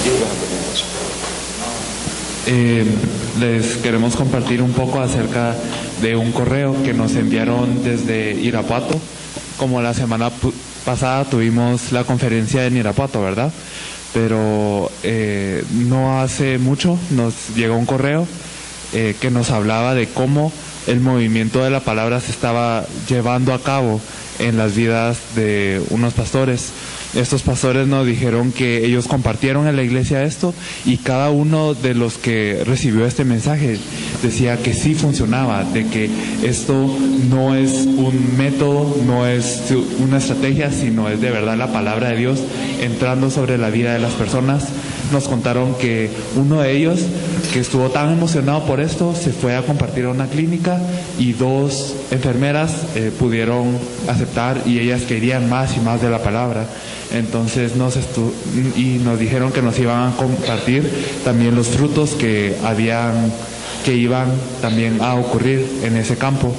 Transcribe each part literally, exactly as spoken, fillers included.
기도해버리는 거죠. Eh, les queremos compartir un poco acerca de un correo que nos enviaron desde Irapuato. Como la semana pasada tuvimos la conferencia en Irapuato, ¿verdad? Pero eh, no hace mucho nos llegó un correo eh, que nos hablaba de cómo el movimiento de la palabra se estaba llevando a cabo en las vidas de unos pastores. Estos pastores nos dijeron que ellos compartieron en la iglesia esto y cada uno de los que recibió este mensaje decía que sí funcionaba, de que esto no es un método, no es una estrategia, sino es de verdad la palabra de Dios entrando sobre la vida de las personas. Nos contaron que uno de ellos, que estuvo tan emocionado por esto, se fue a compartir a una clínica y dos enfermeras eh, pudieron aceptar y ellas querían más y más de la palabra. Entonces nos estu y nos dijeron que nos iban a compartir también los frutos que habían, que iban también a ocurrir en ese campo.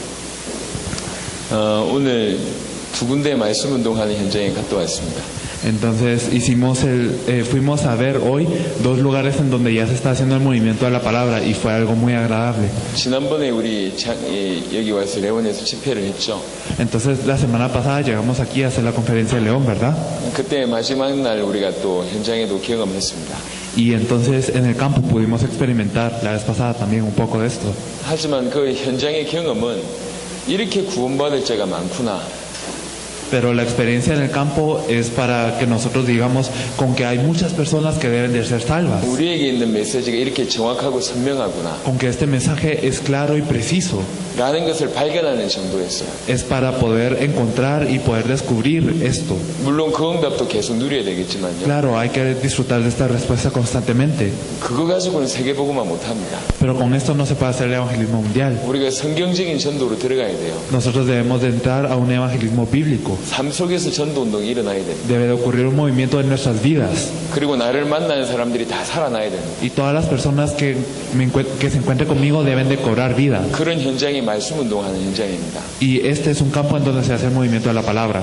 어, 오늘 두 군데 말씀 운동하는 현장에 갔다 왔습니다. Entonces hicimos el, eh, fuimos a ver hoy dos lugares en donde ya se está haciendo el movimiento de la palabra y fue algo muy agradable. 지난번에 우리 자, 예, 여기 와서 레원에서 집회를 했죠. Entonces la semana pasada llegamos aquí a hacer la conferencia de León, ¿verdad? 그때 마지막 날 우리가 또 현장에도 경험했습니다. Y entonces en el campo pudimos experimentar la vez pasada también un poco de esto. 하지만 그 현장의 경험은 이렇게 구원받을 자가 많구나. Pero la experiencia en el campo es para que nosotros digamos con que hay muchas personas que deben de ser salvas. 우리에게 있는 메시지가 이렇게 정확하고 선명하구나. Con que este mensaje es claro y preciso. 라는 것을 발견하는 정도였어요. Es para poder encontrar y poder descubrir esto. 물론 그 응답도 계속 누려야 되겠지만요. Claro, hay que disfrutar de esta respuesta constantemente. 그거 가지고는 세계복음화 못합니다. Pero con esto no se puede hacer el evangelismo mundial. 우리가 성경적인 전도로 들어가야 돼요. Nosotros debemos de entrar a un evangelismo bíblico. 삶 속에서 전도 운동이 일어나야 됩니다. Debe de ocurrir un movimiento en nuestras vidas. 그리고 나를 만나는 사람들이 다 살아나야 됩니다. Y todas las personas que, me que se encuentren conmigo deben de cobrar vida. 그런 현장이 말씀 운동하는 현장입니다. Y este es un campo en donde se hace el movimiento de la palabra.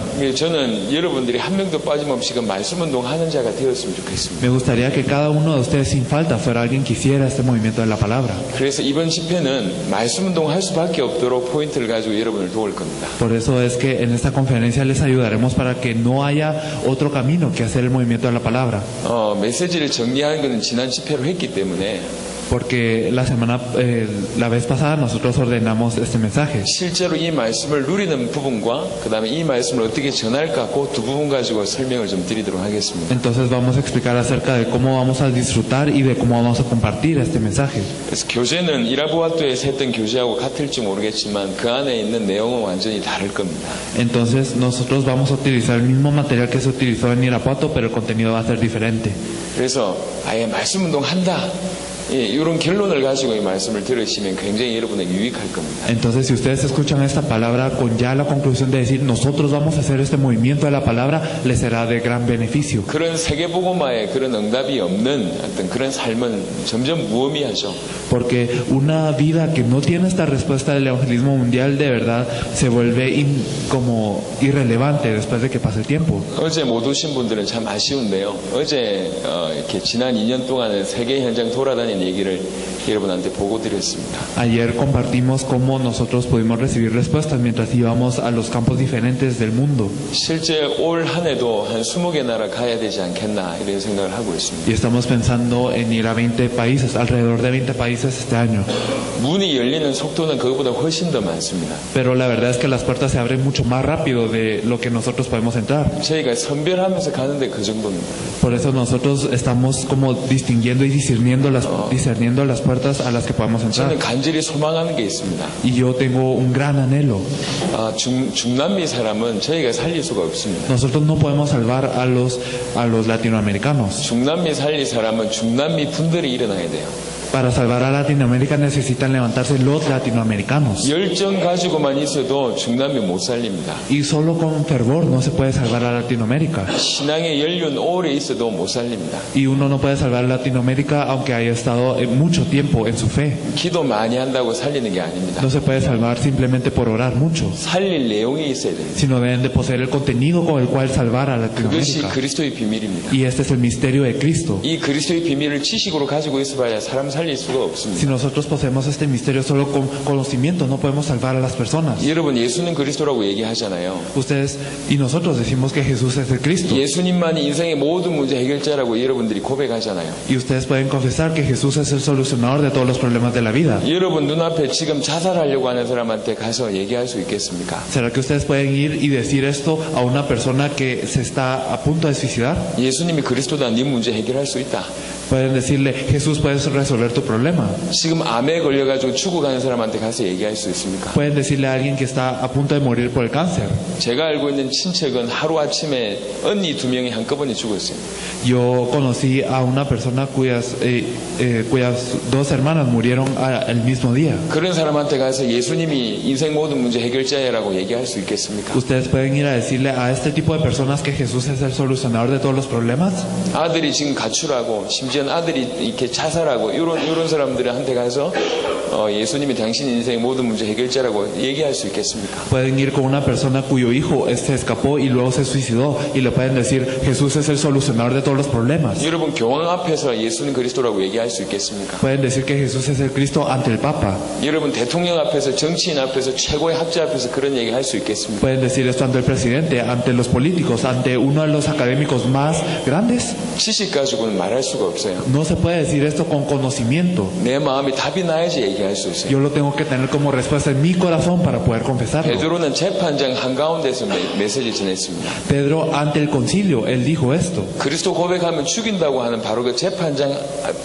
저는 여러분들이 한 명도 빠짐없이 그 말씀 운동하는 자가 되었으면 좋겠습니다. Me gustaría que cada uno de ustedes sin falta fuera alguien que hiciera este movimiento de la palabra. 그래서 이번 집회는 말씀 운동할 수밖에 없도록 포인트를 가지고 여러분을 도울 겁니다. Por eso es que en esta conferencia les ayudaremos para que no haya otro camino que hacer el movimiento de la palabra. 어, 메시지를 정리하는 것은 지난 집회로 했기 때문에 Porque la semana, eh, la vez pasada nosotros ordenamos este mensaje. 실제로 이 말씀을 누리는 부분과 그 다음에 이 말씀을 어떻게 전할까 그 두 부분 가지고 설명을 좀 드리도록 하겠습니다. Entonces vamos a explicar acerca de cómo vamos a disfrutar y de cómo vamos a compartir este mensaje. 그래서 교재는 이라부아토에서 했던 교재하고 같을지 모르겠지만 그 안에 있는 내용은 완전히 다를 겁니다. Entonces nosotros vamos a utilizar el mismo material que se utilizó en Irapuato, pero el contenido va a ser diferente. 그래서 아예 말씀 운동한다. 예, 이런 결론을 가지고 이 말씀을 들으시면 굉장히 여러분에게 유익할 겁니다. Entonces, si ustedes escuchan esta palabra con ya la conclusión de decir nosotros vamos a hacer este movimiento de la palabra, les será de gran beneficio. 그런 세계복음화에 그런 응답이 없는 어떤 그런 삶은 점점 무의미하죠. Porque una vida que no tiene esta respuesta del evangelismo mundial de verdad se vuelve in, como irrelevante después de que pase el tiempo. 어제 못 오신 분들은 참 아쉬운데요. 어제 어, 이렇게 지난 이 년 동안은 세계 현장 돌아다니는 얘기를 여러분한테 보고 드렸습니다. Ayer compartimos cómo nosotros pudimos recibir respuestas mientras íbamos a los campos diferentes del mundo. 실제 올 한 해도 한 스무 개 나라 가야 되지 않겠나 이런 생각을 하고 있습니다. Y estamos pensando en ir a veinte países, alrededor de veinte países este año. 문이 열리는 속도는 그것보다 훨씬 더 많습니다. Pero la verdad es que las puertas se abren mucho más rápido de lo que nosotros podemos entrar. 저희가 선별하면서 가는데 그 정도입니다. Por eso nosotros estamos como distinguiendo y discerniendo las, discerniendo las puertas a las que podemos entrar. 저는 간절히 소망하는 게 있습니다. Y yo tengo un gran anhelo. 아, 중, 중남미 사람은 저희가 살릴 수가 없습니다. Nosotros no podemos salvar a los, a los latinoamericanos. 중남미 살릴 사람은 중남미 분들이 일어나야 돼요. Para salvar a Latinoamérica necesitan levantarse los latinoamericanos. 열정 가지고만 있어도 중남미 못 살립니다. Y solo con fervor no se puede salvar a Latinoamérica. 신앙의 연륜 오래 있어도 못 살립니다. Y uno no puede salvar a Latinoamérica aunque haya estado en mucho tiempo en su fe. 기도 많이 한다고 살리는 게 아닙니다. No se puede salvar simplemente por orar mucho, 살릴 내용이 있어야 됩니다. sino deben de poseer el contenido con el cual salvar a 그것이 Latinoamérica. 그리스도의 비밀입니다. Y este es el misterio de Cristo. 이 그리스도의 비밀을 지식으로 가지고 있어봐야 사람 살릴 수가 없습니다. Si nosotros poseemos este misterio solo con conocimiento, no podemos salvar a las personas. 여러분 예수는 그리스도라고 얘기하잖아요. Ustedes y nosotros decimos que Jesús es el Cristo. 예수님만이 인생의 모든 문제 해결자라고 여러분들이 고백하잖아요. Y ustedes pueden confesar que Jesús es el solucionador de todos los problemas de la vida. 여러분 눈앞에 지금 자살하려고 하는 사람한테 가서 얘기할 수 있겠습니까? ¿Será que ustedes pueden ir y decir esto a una persona que se está a punto de suicidar? 예수님이 그리스도다, 네 문제 해결할 수 있다. Pueden decirle, Jesús, puedes resolver tu problema. 지금 암에 걸려가지고 죽어가는 사람한테 가서 얘기할 수 있습니까? Pueden decirle a alguien que está a punto de morir por el cáncer. 제가 알고 있는 친척은 하루아침에 언니 두 명이 한꺼번에 죽었어요. Yo conocí a una persona cuyas, eh, eh, cuyas dos hermanas murieron a- el mismo día. 그런 사람한테 가서 예수님이 인생 모든 문제 해결자라고 얘기할 수 있겠습니까? ¿Ustedes pueden ir a decirle a este tipo de personas que Jesús es el solucionador de todos los problemas? 아들이 지금 가출하고 심지어 아들이 이렇게 자살하고 이런 이런 사람들한테 가서 어, 예수님이 당신 인생 모든 문제 해결자라고 얘기할 수 있겠습니까? Pueden ir con una persona cuyo hijo eh, se escapó y luego se suicidó y le pueden decir, Jesús es el solucionador de todos los problemas. 여러분 교황 앞에서 예수는 그리스도라고 얘기할 수 있겠습니까? Pueden decir que Jesús es el Cristo ante el Papa. 여러분 대통령 앞에서 정치인 앞에서 최고의 학자 앞에서 그런 얘기 할 수 있겠습니까? Pueden decir esto ante el presidente, ante los políticos, ante uno de los académicos más grandes. 지식 가지고는 말할 수가 없어요. No se puede decir esto con conocimiento. 내 마음이 답이 나야지 얘기할 수 있어요. Yo lo tengo que tener como respuesta en mi corazón para poder confesarlo. 베드로는 재판장 한가운데서 메, 메시지 전했습니다. Pedro, ante el concilio, él dijo esto. 그리스도 고백하면 죽인다고 하는 바로 그 재판장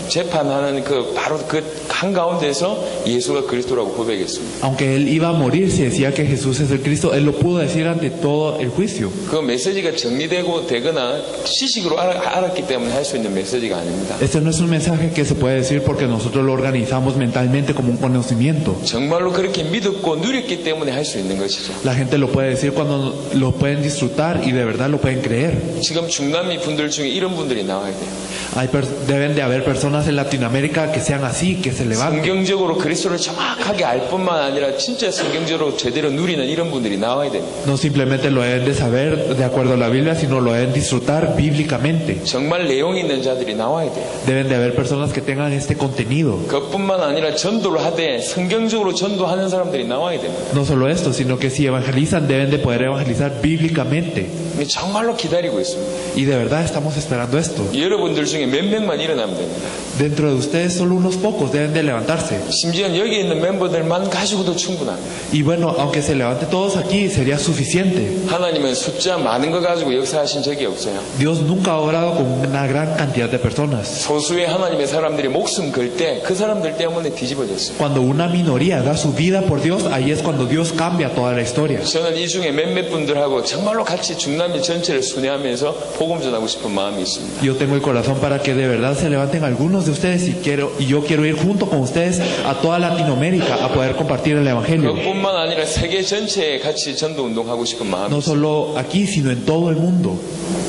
재판하는 그 바로 그 한가운데서 예수가 그리스도라고 고백했습니다. Aunque él iba a morir si decía que Jesús es el Cristo, él lo pudo decir ante todo el juicio. 그 메시지가 정리되고 되거나 지식으로 알아, 알았기 때문에 할 수 있는 메시지가 아닙니다. Este no es un mensaje que se puede decir porque nosotros lo organizamos mentalmente como un conocimiento. 정말로 그렇게 믿었고 누렸기 때문에 할 수 있는 것이죠. La gente lo puede decir cuando lo pueden disfrutar y de verdad lo pueden creer. 지금 중남미 분들 중에 이런 분들이 나와야 돼요. Hay per- deben de haber personas en Latinoamérica que sean así, que se levanten. 성경적으로 그리스도를 정확하게 알 뿐만 아니라 진짜 성경적으로 제대로 누리는 이런 분들이 나와야 됩니다. No simplemente lo deben de saber de acuerdo a la Biblia, sino lo deben disfrutar bíblicamente. 정말 내용 있는 자들이 나와야 돼요. Deben de haber personas que tengan este contenido. 그것뿐만 아니라 전도를 하되 성경적으로 전도하는 사람들이 나와야 됩니다. No solo esto, sino que si evangelizan deben de poder evangelizar bíblicamente. 정말로 기다리고 있습니다. Y de verdad estamos esperando esto. 여러분들 중에 몇 명만 일어나면 됩니다. Dentro de ustedes solo unos pocos deben de levantarse. 심지어 여기 있는 멤버들만 가지고도 충분합니다. Y bueno, aunque se levante todos aquí, sería suficiente. 하나님은 숫자 많은 거 가지고 역사하신 적이 없어요. Dios nunca ha obrado con una gran cantidad de personas. 소수의 하나님의 사람들이 목숨 걸 때 그 사람들 때문에 뒤집어졌어요. Cuando una minoría da su vida por Dios, ahí es cuando Dios cambia toda la historia. 저는 이 중에 몇몇 분들하고 정말로 같이 중남미 전체를 순회하면서 복음 전하고 싶은 마음이 있습니다. Yo tengo el corazón para que de verdad se levanten algunos de ustedes y quiero y yo quiero ir junto con ustedes a toda Latinoamérica a poder compartir el evangelio. 그뿐만 아니라 세계 전체에 같이 전도 운동하고 싶은 마음이 No 있습니다. solo aquí, sino en todo el mundo.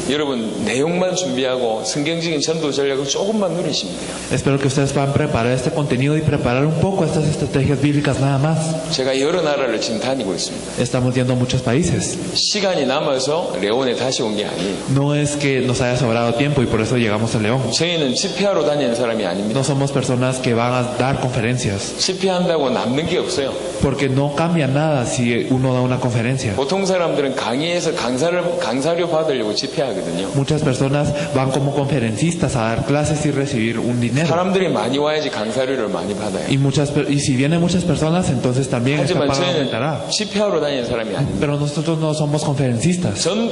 여러분 내용만 준비하고 성경적인 전도 전략을 조금만 누리시면 돼요. Espero que ustedes puedan preparar este contenido y preparar un poco estas estrategias bíblicas nada más. 제가 여러 나라를 지금 다니고 있습니다. Estamos yendo a muchos países. 시간이 남아서 레온에 다시 온 게 아니에요. No es que nos haya sobrado tiempo y por eso llegamos a León. 저희는 집회하러 다니는 사람이 아닙니다. No somos personas que van a dar conferencias, 집회한다고 남는 게 없어요. porque no cambia nada si uno da una conferencia. 보통 사람들은 강의에서 강사를, 강사료 받으려고 집회하거든요. Muchas personas van como conferencistas a dar clases y recibir un dinero. 사람들이 많이 와야지 강사료를 많이 받아요. Y, muchas, per- y si vienen muchas personas, entonces también esta 하지만 paga 저희는 aumentará. 집회하러 다니는 사람이 아닙니다. Pero nosotros no somos conferencistas. 전도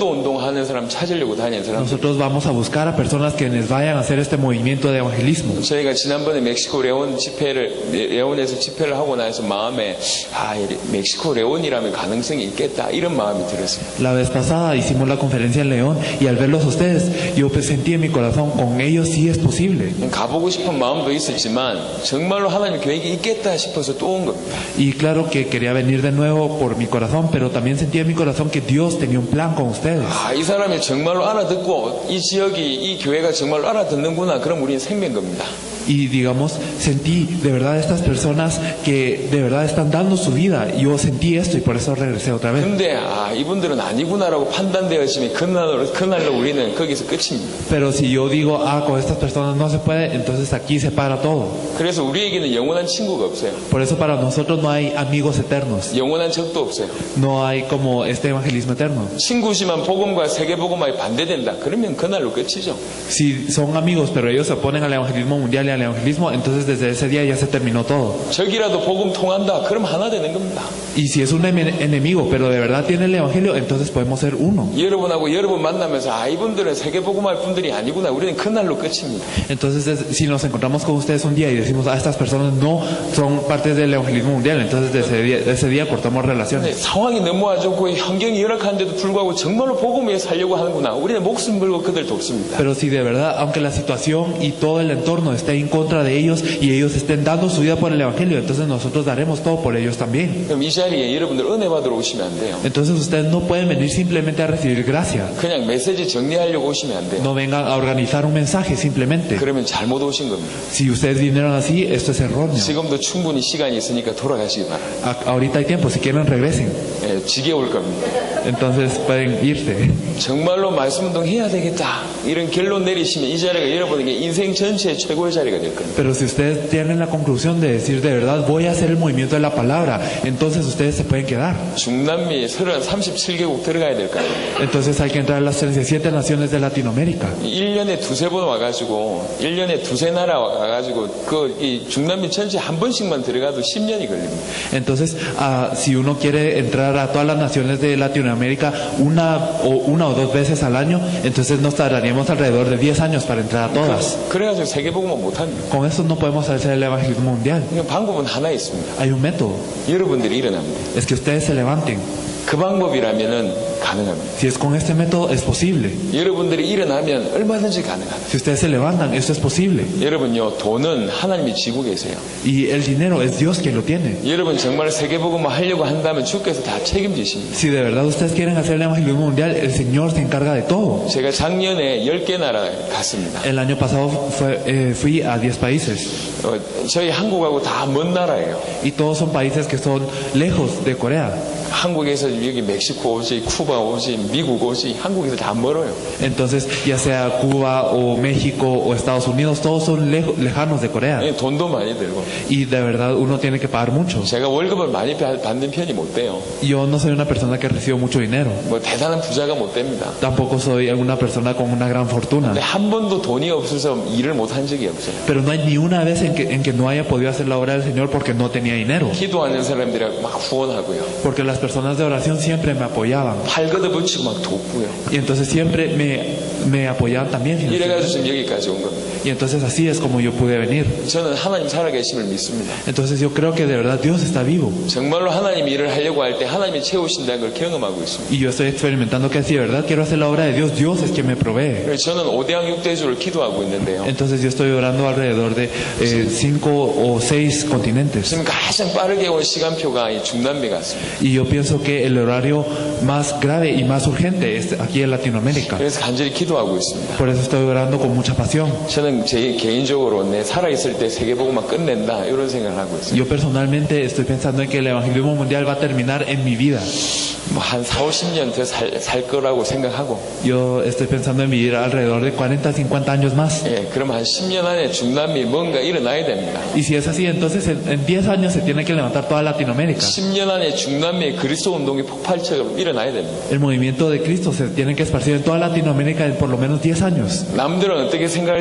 기도 운동하는 사람 찾으려고 다니는 사람. Nosotros vamos a buscar a personas que les vayan a hacer este movimiento de evangelismo. 저희가 지난번에 멕시코 레온 집회를 레온에서 집회를 하고 나서 마음에 아 멕시코 레온이라면 가능성이 있겠다 이런 마음이 들었어요. La vez pasada hicimos la conferencia en León y al verlos a ustedes, yo pues sentí en mi corazón, con ellos sí es posible. 가보고 싶은 마음도 있었지만 정말로 하나님 계획이 있겠다 싶어서 또 온 겁니다. Y claro que quería venir de nuevo por mi corazón, pero también sentí en mi corazón que Dios tenía un plan con ustedes. 아, 이 사람이 정말로 알아듣고 이 지역이 이 교회가 정말로 알아듣는구나. 그럼 우리는 생긴 겁니다. Y digamos, sentí de verdad estas personas que de verdad están dando su vida. Yo sentí esto y por eso regresé otra vez. 근데 아 이분들은 아니구나라고 판단되었으면 그날로, 그날로 우리는 거기서 끝입니다. Pero si yo digo, ah, con estas personas no se puede, entonces aquí se para todo. 그래서 우리에게는 영원한 친구가 없어요. Por eso para nosotros no hay amigos eternos. 영원한 적도 없어요. No hay como este evangelismo eterno. 친구지만 복음과 세계복음화에 반대된다. 그러면 그날로 끝이죠. Si son amigos pero ellos se oponen al evangelismo mundial y al evangelismo, entonces desde ese día ya se terminó todo. 적이라도 복음 통한다. 그럼 하나 되는 겁니다. Y si es un enemigo pero de verdad tiene el evangelio, entonces podemos ser uno. 여러분하고 여러분 만나면서 아 이분들은 세계복음할 분들이 아니구나. 우리는 그날로 끝입니다. Entonces es, si nos encontramos con ustedes un día y decimos, ah, estas personas no son parte del evangelismo mundial, entonces de ese día, de ese día cortamos relaciones. 상황이 너무 안 좋고 환경이 열악한데도 불구하고 정말로 복음 위해 살려고 하는구나. 우리는 목숨 걸고 그들 돕습니다. Pero si de verdad, aunque la situación y todo el entorno esté en contra de ellos y ellos estén dando su vida por el evangelio, entonces nosotros daremos todo por ellos también. 그럼 이 자리에 여러분들 은혜 받으러 오시면 안 돼요. Entonces ustedes no pueden venir simplemente a recibir gracia. 그냥 메시지 정리하려고 오시면 안 돼요. No vengan a organizar un mensaje simplemente. 그러면 잘못 오신 겁니다. Si ustedes vinieron así, esto es erróneo. 지금도 충분히 시간이 있으니까 돌아가시기 바랍니다. A- ahorita hay tiempo, si quieren regresen. 예, 지겨울 겁니다. Entonces pueden irse. 정말로 말씀운동 해야 되겠다 이런 결론 내리시면 이 자리가 여러분에게 인생 전체의 최고의 자리가 될 겁니다. Pero si ustedes tienen la conclusión de decir de verdad voy a hacer el movimiento de la palabra, entonces ustedes se pueden quedar. 중남미 삼십칠 개국 들어가야 될 거 아니에요. Entonces hay que entrar a las treinta y siete naciones de Latinoamérica. 일 년에 두세 번 와가지고 일 년에 두세 나라 와가지고 그 이 중남미 전체 한 번씩만 들어가도 십 년이 걸립니다. Entonces, ah, si uno quiere entrar a todas las naciones de Latinoamérica una o, una o dos veces al año, entonces nos tardaríamos alrededor de diez años para entrar a todas. 그래가지고 세계복음만 못합니다. Con esto no podemos hacer el evangelismo mundial. 그냥 방법은 하나 있습니다. Hay un método, 여러분들이 일어납니다. es que ustedes se levanten. 그 방법이라면은 가능합니다. Si es con este método, es posible. 여러분들이 일어나면 얼마든지 가능합니다. Si ustedes se levantan, esto es posible. 여러분요, 돈은 하나님이 쥐고 계세요. Y el dinero es Dios quien lo tiene. 여러분 정말 세계복음을 하려고 한다면 주께서 다 책임지십니다. Si de verdad ustedes quieren hacer el evangelismo mundial, el Señor se encarga de todo. 제가 작년에 열 개 나라 갔습니다. El año pasado fue, eh, fui a diez países. 어, 저희 한국하고 다 먼 나라예요. Y todos son países que son lejos de Corea. 한국에서 여기 멕시코 오지, 쿠바 오지, 미국 오지, 한국에서 다 멀어요. Entonces, ya sea Cuba o México o Estados Unidos, todos son lejo- lejanos de Corea. 예, 돈도 많이 들고. Y de verdad uno tiene que pagar mucho. 제가 월급을 많이 바- 받는 편이 못 돼요. Yo no soy una persona que recibe mucho dinero. 뭐 대단한 부자가 못 됩니다. Tampoco soy alguna persona con una gran fortuna. 근데 한 번도 돈이 없어서 일을 못 한 적이 없어요. Pero no hay ni una vez en que, en que no haya podido hacer la obra del Señor porque no tenía dinero. 기도하는 사람들이 막 후원하고요. Porque las personas de oración siempre me apoyaban. 팔 걷어붙이고 막 돕고요. Y entonces siempre me, me apoyaban también. 이래가지고 지금 여기까지 온 겁니다. Y entonces así es como yo pude venir. 저는 하나님 살아계심을 믿습니다. Entonces yo creo que de verdad Dios está vivo. 정말로 하나님 일을 하려고 할 때 하나님이 채우신다는 걸 경험하고 있습니다. Y yo estoy experimentando que si de verdad quiero hacer la obra de Dios, Dios es quien me provee. 그래서 저는 오대양 육대주를 기도하고 있는데요. Entonces yo estoy orando alrededor de eh, cinco o seis continentes. 지금 가장 빠르게 온 시간표가 이 중남미 같습니다. Y yo pienso que el horario más grave y más urgente es aquí en Latinoamérica. 그래서 간절히 기도하고 있습니다. Por eso estoy orando con mucha pasión. 저는 제 개인적으로 내 살아있을 때 세계복음만 끝낸다 이런 생각을 하고 있습니다. Yo personalmente estoy pensando en que el evangelismo mundial va a terminar en mi vida. 뭐 한 사오십 년 더 살 살 거라고 생각하고 Yo estoy pensando en vivir alrededor de cuarenta, cincuenta años más. 예, 그럼 한 십 년 안에 중남미 뭔가 일어나야 됩니다. Y si es así, entonces en, en diez años se tiene que levantar toda Latinoamérica. 십 년 안에 중남미의 그리스도 운동이 폭발처럼 일어나야 됩니다. El movimiento de Cristo se tiene que esparcir en toda Latinoamérica en por lo menos diez años. 남들은 어떻게 생각할지 모르겠지만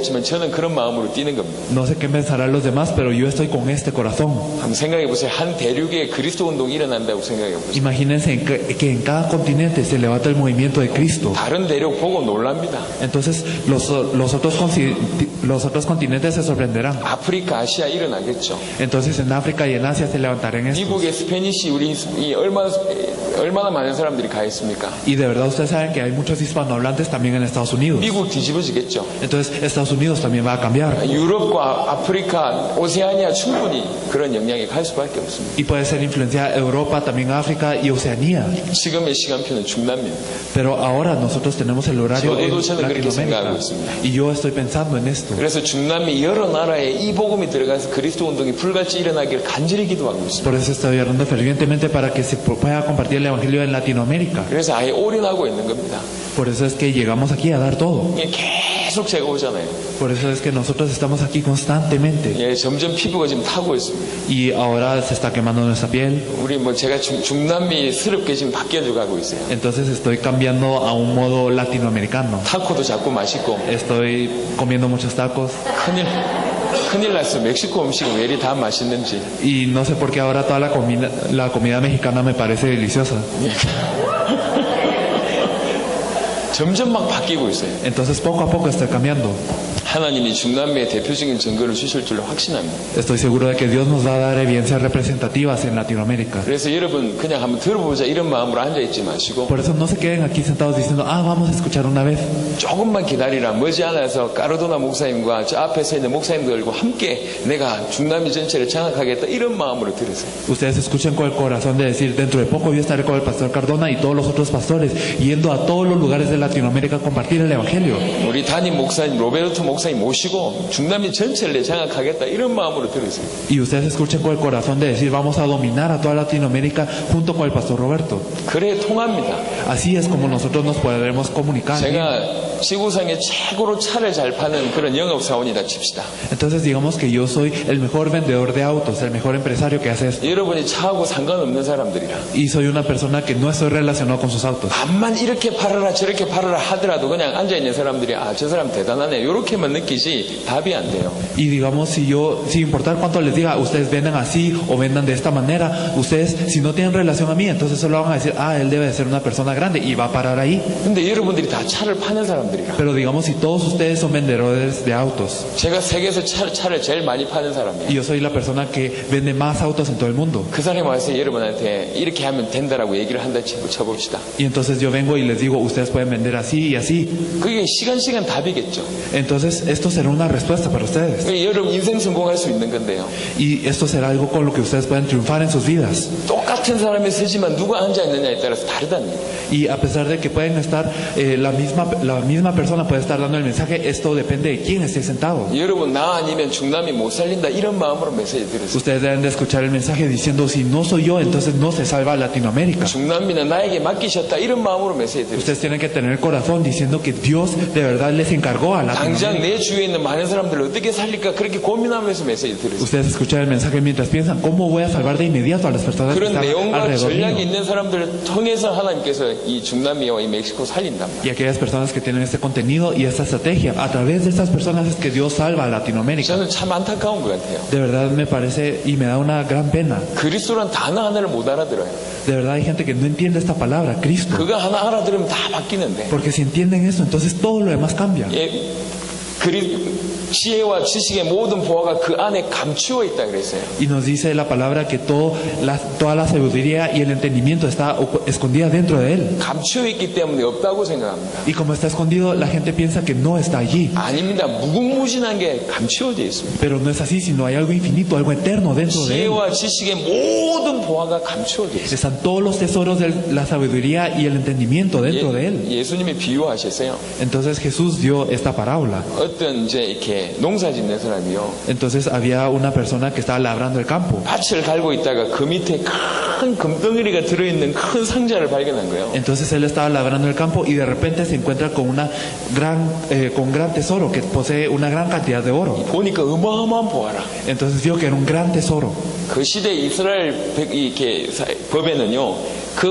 모르겠지만 저는 그런 마음으로 뛰는 겁니다. No sé qué pensarán los demás, pero yo estoy con este corazón. 한번 생각해 보세요. 한 대륙에 그리스도 운동이 일어난다고 생각해 보세요. Imagínense en que, que en cada continente se levanta el movimiento de Cristo. 다른 대륙 보고 놀랍니다. Entonces los, los, otros, conci- los otros continentes se sorprenderán. 아프리카, 아시아 일어나겠죠. Entonces en África y en Asia se levantarán estos. 미국의 스페니시 우리 이 얼마나 얼마나 많은 사람들이 가 있습니까? Y de verdad ustedes saben que hay muchos hispanohablantes también en Estados Unidos. 미국 뒤집어지겠죠. Entonces Estados Unidos también va a cambiar. 유럽과 아프리카, 오세아니아 충분히 그런 영향이 갈 수밖에 없습니다. Y puede ser influencia a Europa, también África y Oceanía. 지금의 시간표는 중남미입니다. Pero ahora nosotros tenemos el horario en 저도 저는 그렇게 생각하고 Latinoamérica. 있습니다. Y yo estoy pensando en esto. 그래서 중남미 여러 나라에 이 복음이 들어가서 그리스도 운동이 불같이 일어나기를 간절히 기도하고 있습니다. Por eso estoy orando fervientemente para que se pueda compartir el Evangelio en Latinoamérica. 그래서 아예 올인하고 있는 겁니다. Por eso es que llegamos aquí a dar todo. 이게 계속 제가 오잖아요. Por eso es que nosotros estamos aquí constantemente. 예, 점점 피부가 지금 타고 있습니다. Y ahora se está quemando nuestra piel. 우리 뭐 제가 중, 중남미스럽게 지금 바뀌어져 가고 있어요. Entonces estoy cambiando a un modo latinoamericano. 타코도 자꾸 맛있고 Estoy comiendo muchos tacos. 큰일 큰일 났어. 멕시코 음식은 왜 이리 다 맛있는지. Y no sé por qué ahora toda la comida, la comida mexicana me parece deliciosa. 점점 막 바뀌고 있어요. Entonces poco a poco estoy cambiando. 하나님이 중남미의 대표적인 증거를 주실 줄로 확신합니다. Estoy seguro de que Dios nos va a dar evidencias representativas en Latinoamérica. 그래서 여러분 그냥 한번 들어보자 이런 마음으로 앉아있지 마시고 Por eso no se queden aquí sentados diciendo, ah, vamos a escuchar una vez. 조금만 기다리라. 머지않아서 까르도나 목사님과 저 앞에 서 있는 목사님들과 함께 내가 중남미 전체를 장악하겠다 이런 마음으로 들으세요. Ustedes escuchen con el corazón de decir, dentro de poco yo estaré con el pastor Cardona y todos los otros pastores, yendo a todos los lugares de Latinoamérica a compartir el Evangelio. 우리 담임 목사님 로베르토 목사님 모시고 중남미 전체를 내 장악하겠다 이런 마음으로 들으세요. Y ustedes escuchen con el corazón de decir, vamos a dominar a toda Latinoamérica junto con el pastor Roberto. 그래 통합니다. Así es como nosotros nos podremos comunicar. 제가 지구상에 최고로 차를 잘 파는 그런 영업사원이다 칩시다. Entonces digamos que yo soy el mejor vendedor de autos, el mejor empresario que hace esto. 여러분이 차하고 상관없는 사람들이라. Y soy una persona que no estoy relacionado con sus autos. 암만 이렇게 팔아라 저렇게 팔아라 하더라도 그냥 앉아있는 사람들이 아, 저 사람 대단하네 이렇게만 느끼지 답이 안 돼요. Y digamos, si yo, sin importar cuánto les diga, ustedes vendan así o vendan de esta manera, ustedes, si no tienen relación a mí, entonces solo van a decir, ah, él debe de ser una persona grande y va a parar ahí. 근데 여러분들이 다 차를 파는 사람들이라. Pero digamos, si todos ustedes son vendedores de autos, 제가 세계에서 차, 차를 제일 많이 파는 사람이에요. y yo soy la persona que vende más autos en todo el mundo, 그 사람이 와서 여러분한테 이렇게 하면 된다라고 얘기를 한다 치고 쳐봅시다. y entonces yo vengo y les digo, ustedes pueden vender así y así, 그게 시간 시간 답이겠죠. entonces esto será una respuesta para ustedes. 여러분 인생 성공할 수 있는 건데요. Y esto será algo con lo que ustedes pueden triunfar en sus vidas. 똑같은 사람이 쓰지만 누가 앉아있느냐에 따라서 다르다는 얘기예요. Y a pesar de que pueden estar, eh, la, misma, la misma persona puede estar dando el mensaje, esto depende de quién esté sentado. 여러분 나 아니면 중남이 못 살린다 이런 마음으로 메시지 들으세요. Ustedes deben de escuchar el mensaje diciendo, si no soy yo, entonces no se salva Latinoamérica. 중남미는 나에게 맡기셨다 이런 마음으로 메시지 들으세요. Ustedes tienen que tener el corazón diciendo que Dios de verdad les encargó a 당장 Latinoamérica. 내 주위에 있는 많은 사람들을 어떻게 살릴까 그렇게 고민하면서 메시지 들으세요. Ustedes escuchan el mensaje mientras piensan, ¿cómo voy a salvar de inmediato a las personas que 그런 están 내용과 alrededor 전략이 mío? 있는 사람들을 통해서 하나님께서 이 중남미와 이 멕시코 살린단 말이에요. Y aquellas personas que tienen este contenido y esta estrategia, a través de estas personas es que Dios salva a Latinoamérica. 저는 참 안타까운 것 같아요. De verdad me parece y me da una gran pena. 그리스도란 단어 하나를 못 알아들어요. De verdad hay gente que no entiende esta palabra, Cristo. 그거 하나 알아들으면 다 바뀌는데. Porque si entienden eso, entonces todo lo demás cambia. 예, 그리, 지혜와 지식의 모든 보화가 그 안에 감추어 있다 그랬어요. Y nos dice la palabra que todo, la, toda la sabiduría y el entendimiento está ocu- escondida dentro de él. 감추어 있기 때문에 없다고 생각합니다. Y como está escondido, la gente piensa que no está allí. 아닙니다. 무궁무진한 게 감추어져 있습니다. Pero no es así, sino hay algo infinito, algo eterno dentro de él. 지혜와 지식의 모든 보화가 감추어져 있어요. Están todos los tesoros de la sabiduría y el entendimiento dentro de él. 예, 예수님이 비유하셨어요. Entonces Jesús dio esta parábola. 어떤 이제 이렇게 농사 짓는 사람이요. Entonces había una persona que estaba labrando el campo. 밭을 갈고 있다가 그 밑에 큰 금덩어리가 들어있는 큰 상자를 발견한 거예요. Entonces él estaba labrando el campo y de repente se encuentra con una gran, eh, con un gran tesoro que posee una gran cantidad de oro. 보니까 어마어마한 보화라. Entonces vio que era un gran tesoro. 그 시대 이스라엘 백- 이렇게 사- 법에는요, 그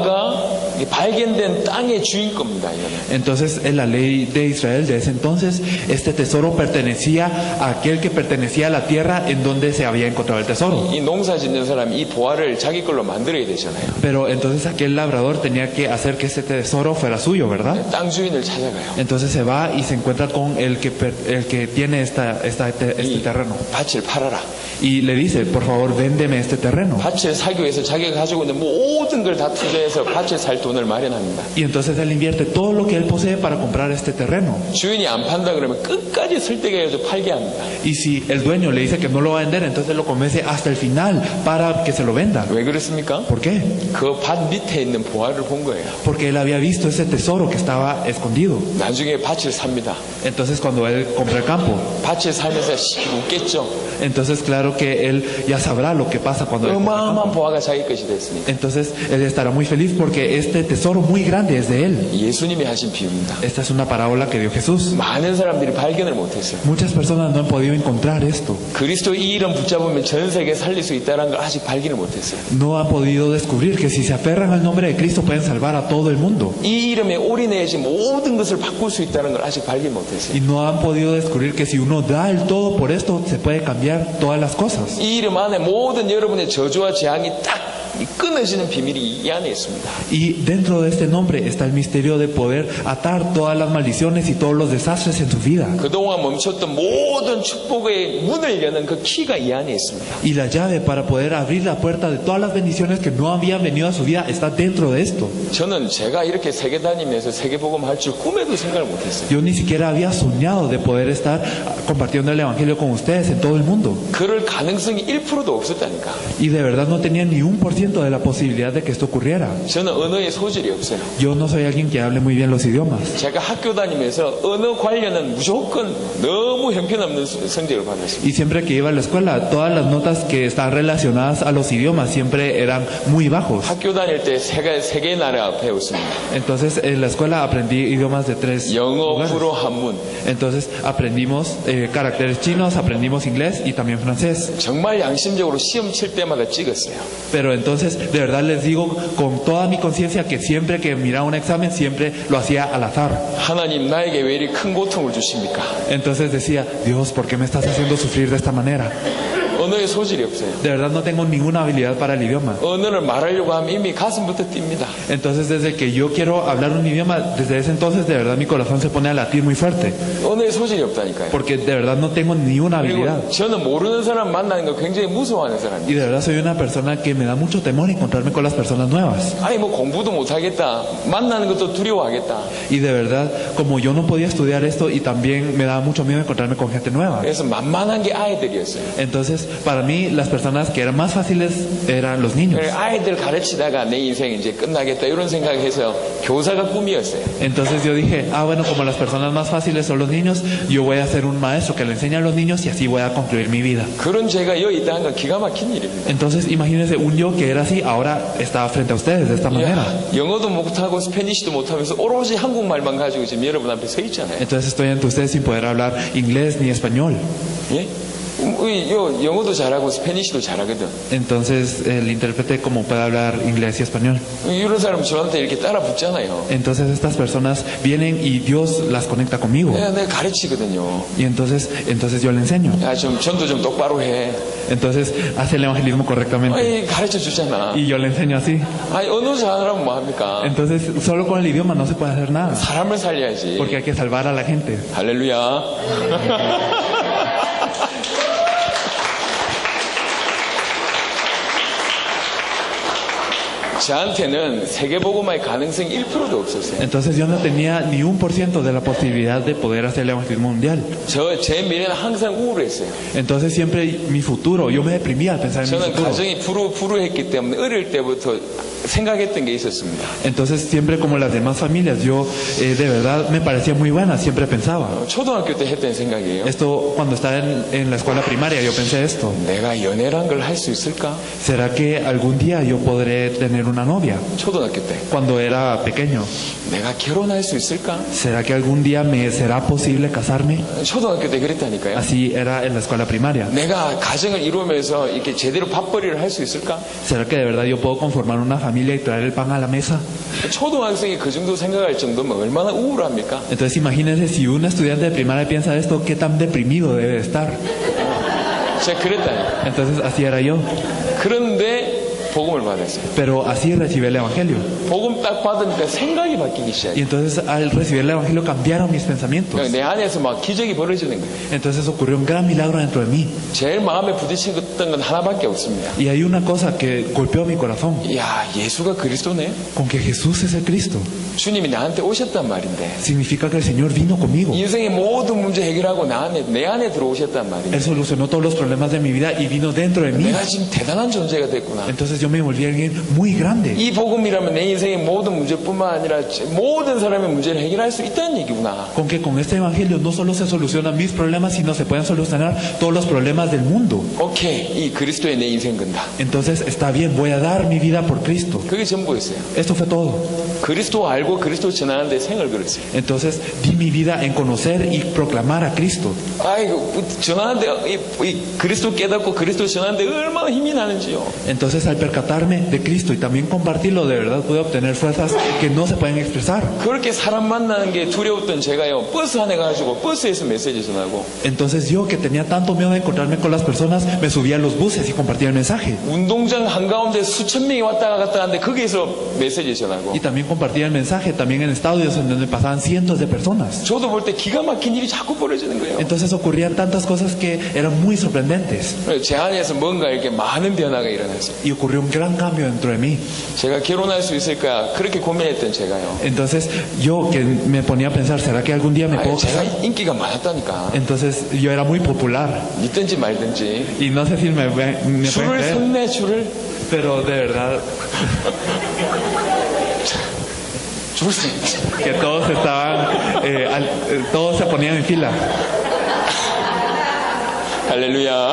보화가 발견된 땅의 주인 겁니다. 이거는. Entonces, en la ley de Israel de ese entonces, este tesoro pertenecía a aquel que pertenecía a la tierra en donde se había encontrado el tesoro. 이 농사 짓는 사람이 이 보화를 자기 걸로 만들어야 되잖아요. Pero entonces aquel labrador tenía que hacer que ese tesoro fuera suyo, ¿verdad? 땅 주인을 찾아가요. Entonces se va y se encuentra con el que, per- el que tiene esta, esta, este 이 terreno. 밭을 팔아라. Y le dice, por favor, véndeme este terreno. 밭을 사기 위해서 자기가 가지고 있는 모든 걸 다 투자해서 밭을 살 돈을 마련합니다. Y entonces él invierte todo lo que él posee para comprar este terreno. 주인이 안 판다 그러면 끝까지 설득해서 팔게 합니다. Y si el dueño le dice que no lo va a vender, entonces lo convence hasta el final para que se lo venda. 왜 그렇습니까? ¿Por qué? 그 밭 밑에 있는 보화를 본 거예요. Porque él había visto ese tesoro que estaba escondido. 나중에 밭을 삽니다. Entonces cuando él compra el campo, 밭을 사면서 웃겠죠. entonces claro que él ya sabrá lo que pasa cuando él compra el campo. 어마어마한 보화가 자기 것이 됐으니까. Entonces él estará muy feliz porque este tesoro muy grande es de él. 예수님이 하신 비유입니다. Esta es una parábola que dio Jesús. 많은 사람들이 발견을 못했어요. Muchas personas no han podido encontrar esto. 그리스도 이 이름 붙잡으면 전 세계 살릴 수 있다는 걸 아직 발견을 못했어요. No han podido descubrir que si se aferran al nombre de Cristo pueden salvar a todo el mundo. 이 이름에 올인해야지 모든 것을 바꿀 수 있다는 걸 아직 발견 못했어요. Y no han podido descubrir que si uno da el todo por esto se puede cambiar todas las cosas. 이 이름 안에 모든 여러분의 저주와 재앙이 딱 끊어지는 비밀이 이 안에 있습니다. Y dentro de este nombre está el misterio de poder atar todas las maldiciones y todos los desastres en su vida. 그동안 멈췄던 모든 축복의 문을 여는 그 키가 이 안에 있습니다. Y la llave para poder abrir la puerta de todas las bendiciones que no habían venido a su vida está dentro de esto. 저는 제가 이렇게 세계 다니면서 세계복음 할 줄 꿈에도 생각을 못했어요. Yo ni siquiera había soñado de poder estar compartiendo el Evangelio con ustedes en todo el mundo. 그럴 가능성이 일 퍼센트도 없었다니까. Y de verdad no tenía ni un por ciento de la posibilidad de que esto ocurriera. 저는 언어에 소질이 없어요. Yo no soy alguien que hable muy bien los idiomas. 제가 학교 다니면서 언어 관련은 무조건 너무 형편없는 성적을 받았습니다. Y siempre que iba a la escuela, todas las notas que están relacionadas a los idiomas siempre eran muy bajos. 학교 다닐 때 세, 세 개의 나라 배웠습니다. Entonces en la escuela aprendí idiomas de tres 영어, lugares. 불어, 한문. Entonces aprendimos eh, caracteres chinos, aprendimos inglés y también francés. 정말 양심적으로 시험 칠 때마다 찍었어요. Pero entonces de verdad les digo con toda mi conciencia que siempre que miraba un examen siempre lo hacía al azar. 하나님 나에게 왜 이리 큰 고통을 주십니까? Entonces decía, Dios, ¿por qué me estás haciendo sufrir de esta manera? 언어에 소질이 없어요. De verdad no tengo ninguna habilidad para el idioma. 언어를 말하려고 하면 이미 가슴부터 뜁니다. Entonces desde que yo quiero hablar un idioma, desde ese entonces de verdad mi corazón se pone a latir muy fuerte. 언어에 소질이 없다니까요. Porque de verdad no tengo ni una habilidad. 그리고 저는 모르는 사람 만나는 거 굉장히 무서워하는 Y 사람이에요. de verdad soy una persona que me da mucho temor encontrarme con las personas nuevas. 아니 뭐 공부도 못하겠다. 만나는 것도 두려워하겠다. Y de verdad, como yo no podía estudiar esto y también me daba mucho miedo encontrarme con gente nueva. 그래서 만만한 게 아이들이었어요. Entonces, para mí, las personas que eran más fáciles eran los niños. 그래, 아이들 가르치다가 내 인생 이제 끝나겠다 이런 생각해서 교사가 꿈이었어요. Entonces yo dije, ah bueno, como las personas más fáciles son los niños, yo voy a ser un maestro que le enseña a los niños y así voy a concluir mi vida. 그런 제가 여기 있다는 건 기가 막힌 일입니다. Entonces imagínense, un yo que era así, ahora está frente a ustedes de esta manera. 야, 영어도 못하고 스페니쉬도 못하면서 오로지 한국말만 가지고 지금 여러분 앞에 서 있잖아요. Entonces estoy ante ustedes sin poder hablar inglés ni español. 예? 우리 요 영어도 잘하고 스페니쉬도 잘하거든. Entonces el intérprete como puede hablar inglés y español. 이런 사람 저한테 이렇게 따라 붙잖아요. Entonces estas personas vienen y Dios las conecta conmigo. 내가 내가 가르치거든요. Y entonces, entonces yo le enseño. 야, 좀 전도 좀 똑바로 해. Entonces hace el evangelismo correctamente. 아이, 가르쳐 주잖아. Y yo le enseño así. 아니 언어 잘하면 뭐 합니까? Entonces solo con el idioma no se puede hacer nada. 사람을 살려야지. Porque hay que salvar a la gente. 할렐루야. 저한테는 세계복음화의 가능성이 일 퍼센트도 없었어요. Entonces yo no tenía ni un por ciento de la posibilidad de poder hacer el evangelismo mundial. 저 제 미래는 항상 우울했어요. Entonces siempre mi futuro, yo me deprimía al pensar en mi 저는 futuro. 가정이 불우, 불우했기 때문에 어릴 때부터 생각했던 게 있었습니다. Entonces siempre como las demás familias, yo eh, de verdad me parecía muy buena, siempre pensaba. 초등학교 때 했던 생각이에요. Esto cuando estaba en, en la escuela primaria, yo pensé esto. 내가 연애란 걸 할 수 있을까? ¿Será que algún día yo podré tener una novia? 초등학교 때. Cuando era pequeño. 내가 결혼할 수 있을까? ¿Será que algún día me será posible casarme? 초등학교 때 그랬다니까요. Así era en la escuela primaria. 내가 가정을 이루면서 이렇게 제대로 밥벌이를 할 수 있을까? ¿Será que de verdad yo puedo conformar una familia familia y traer el pan a la mesa. 초등학생이 그 정도 생각할 정도면 얼마나 우울합니까? Entonces imagínense si un estudiante de primaria piensa esto, qué tan deprimido debe de estar. 제가 그랬다니까. Entonces así era yo. 그런데 복음을 받았어요. Pero así recibí el Evangelio. 복음 딱 받으니까 생각이 바뀌기 Y 시작해요. entonces al recibir el Evangelio cambiaron mis pensamientos. 내 안에서 막 기적이 벌어지는 거예요. Entonces ocurrió un gran milagro dentro de mí. 제일 마음에 부딪혔던 건 하나밖에 없습니다. Y hay una cosa que golpeó mi corazón, 이야, 예수가 그리스도네. con que Jesús es el Cristo. 주님이 나한테 오셨단 말인데 Significa que el Señor vino conmigo. 인생의 모든 문제 해결하고 나 안에, 내 안에 들어오셨단 말인데 Él solucionó todos los problemas de mi vida y vino dentro de mí. 내가 지금 대단한 존재가 됐구나. Entonces yo me volví alguien muy grande. 이 복음이라면 내 인생의 모든 문제뿐만 아니라 모든 사람의 문제를 해결할 수 있다는 얘기구나. Con que con este Evangelio no solo se solucionan mis problemas, sino se pueden solucionar todos los problemas del mundo. 오케이, 이 그리스도에 내 인생 건다. Entonces está bien, voy a dar mi vida por Cristo. 그게 전부였어요. Esto fue todo. 그리스도 알고 그리스도 전하는데 생을 걸었어요. Entonces di mi vida en conocer y proclamar a Cristo. 아이고, 전하는데 이, 이 그리스도 깨닫고 그리스도 전하는데 얼마나 힘이 나는지요. Entonces al percatarme de Cristo y también compartirlo, de verdad pude obtener fuerzas que no se pueden expresar. 그렇게 사람 만나는 게 두려웠던 제가요, 버스 안에 가지고 버스에서 메시지 전하고 Entonces yo, que tenía tanto miedo de encontrarme con las personas, me subía a los buses y compartía el mensaje. 운동장 한가운데 수천 명이 왔다 갔다 하는데 거기에서 메시지 전하고 Y también compartía el mensaje también en estadios en donde pasaban cientos de personas. 저도 볼 때 기가 막힌 일이 자꾸 벌어지는 거예요. Entonces ocurrían tantas cosas que eran muy sorprendentes. 제 안에서 뭔가 이렇게 많은 변화가 일어났어요. Y ocurrió un gran cambio dentro de mí. 제가 결혼할 수 있을까 그렇게 고민했던 제가요. Entonces yo, que me ponía a pensar, ¿será que algún día me 아니, puedo 제가 casar? 인기가 많았다니까. Entonces yo era muy popular. 믿든지 말든지. Y no sé si me, ve- me pueden 줄을 creer, 섰네 줄을. pero de verdad 줄 서. que todos estaban, eh, al- eh, todos se ponían en fila. 할렐루야.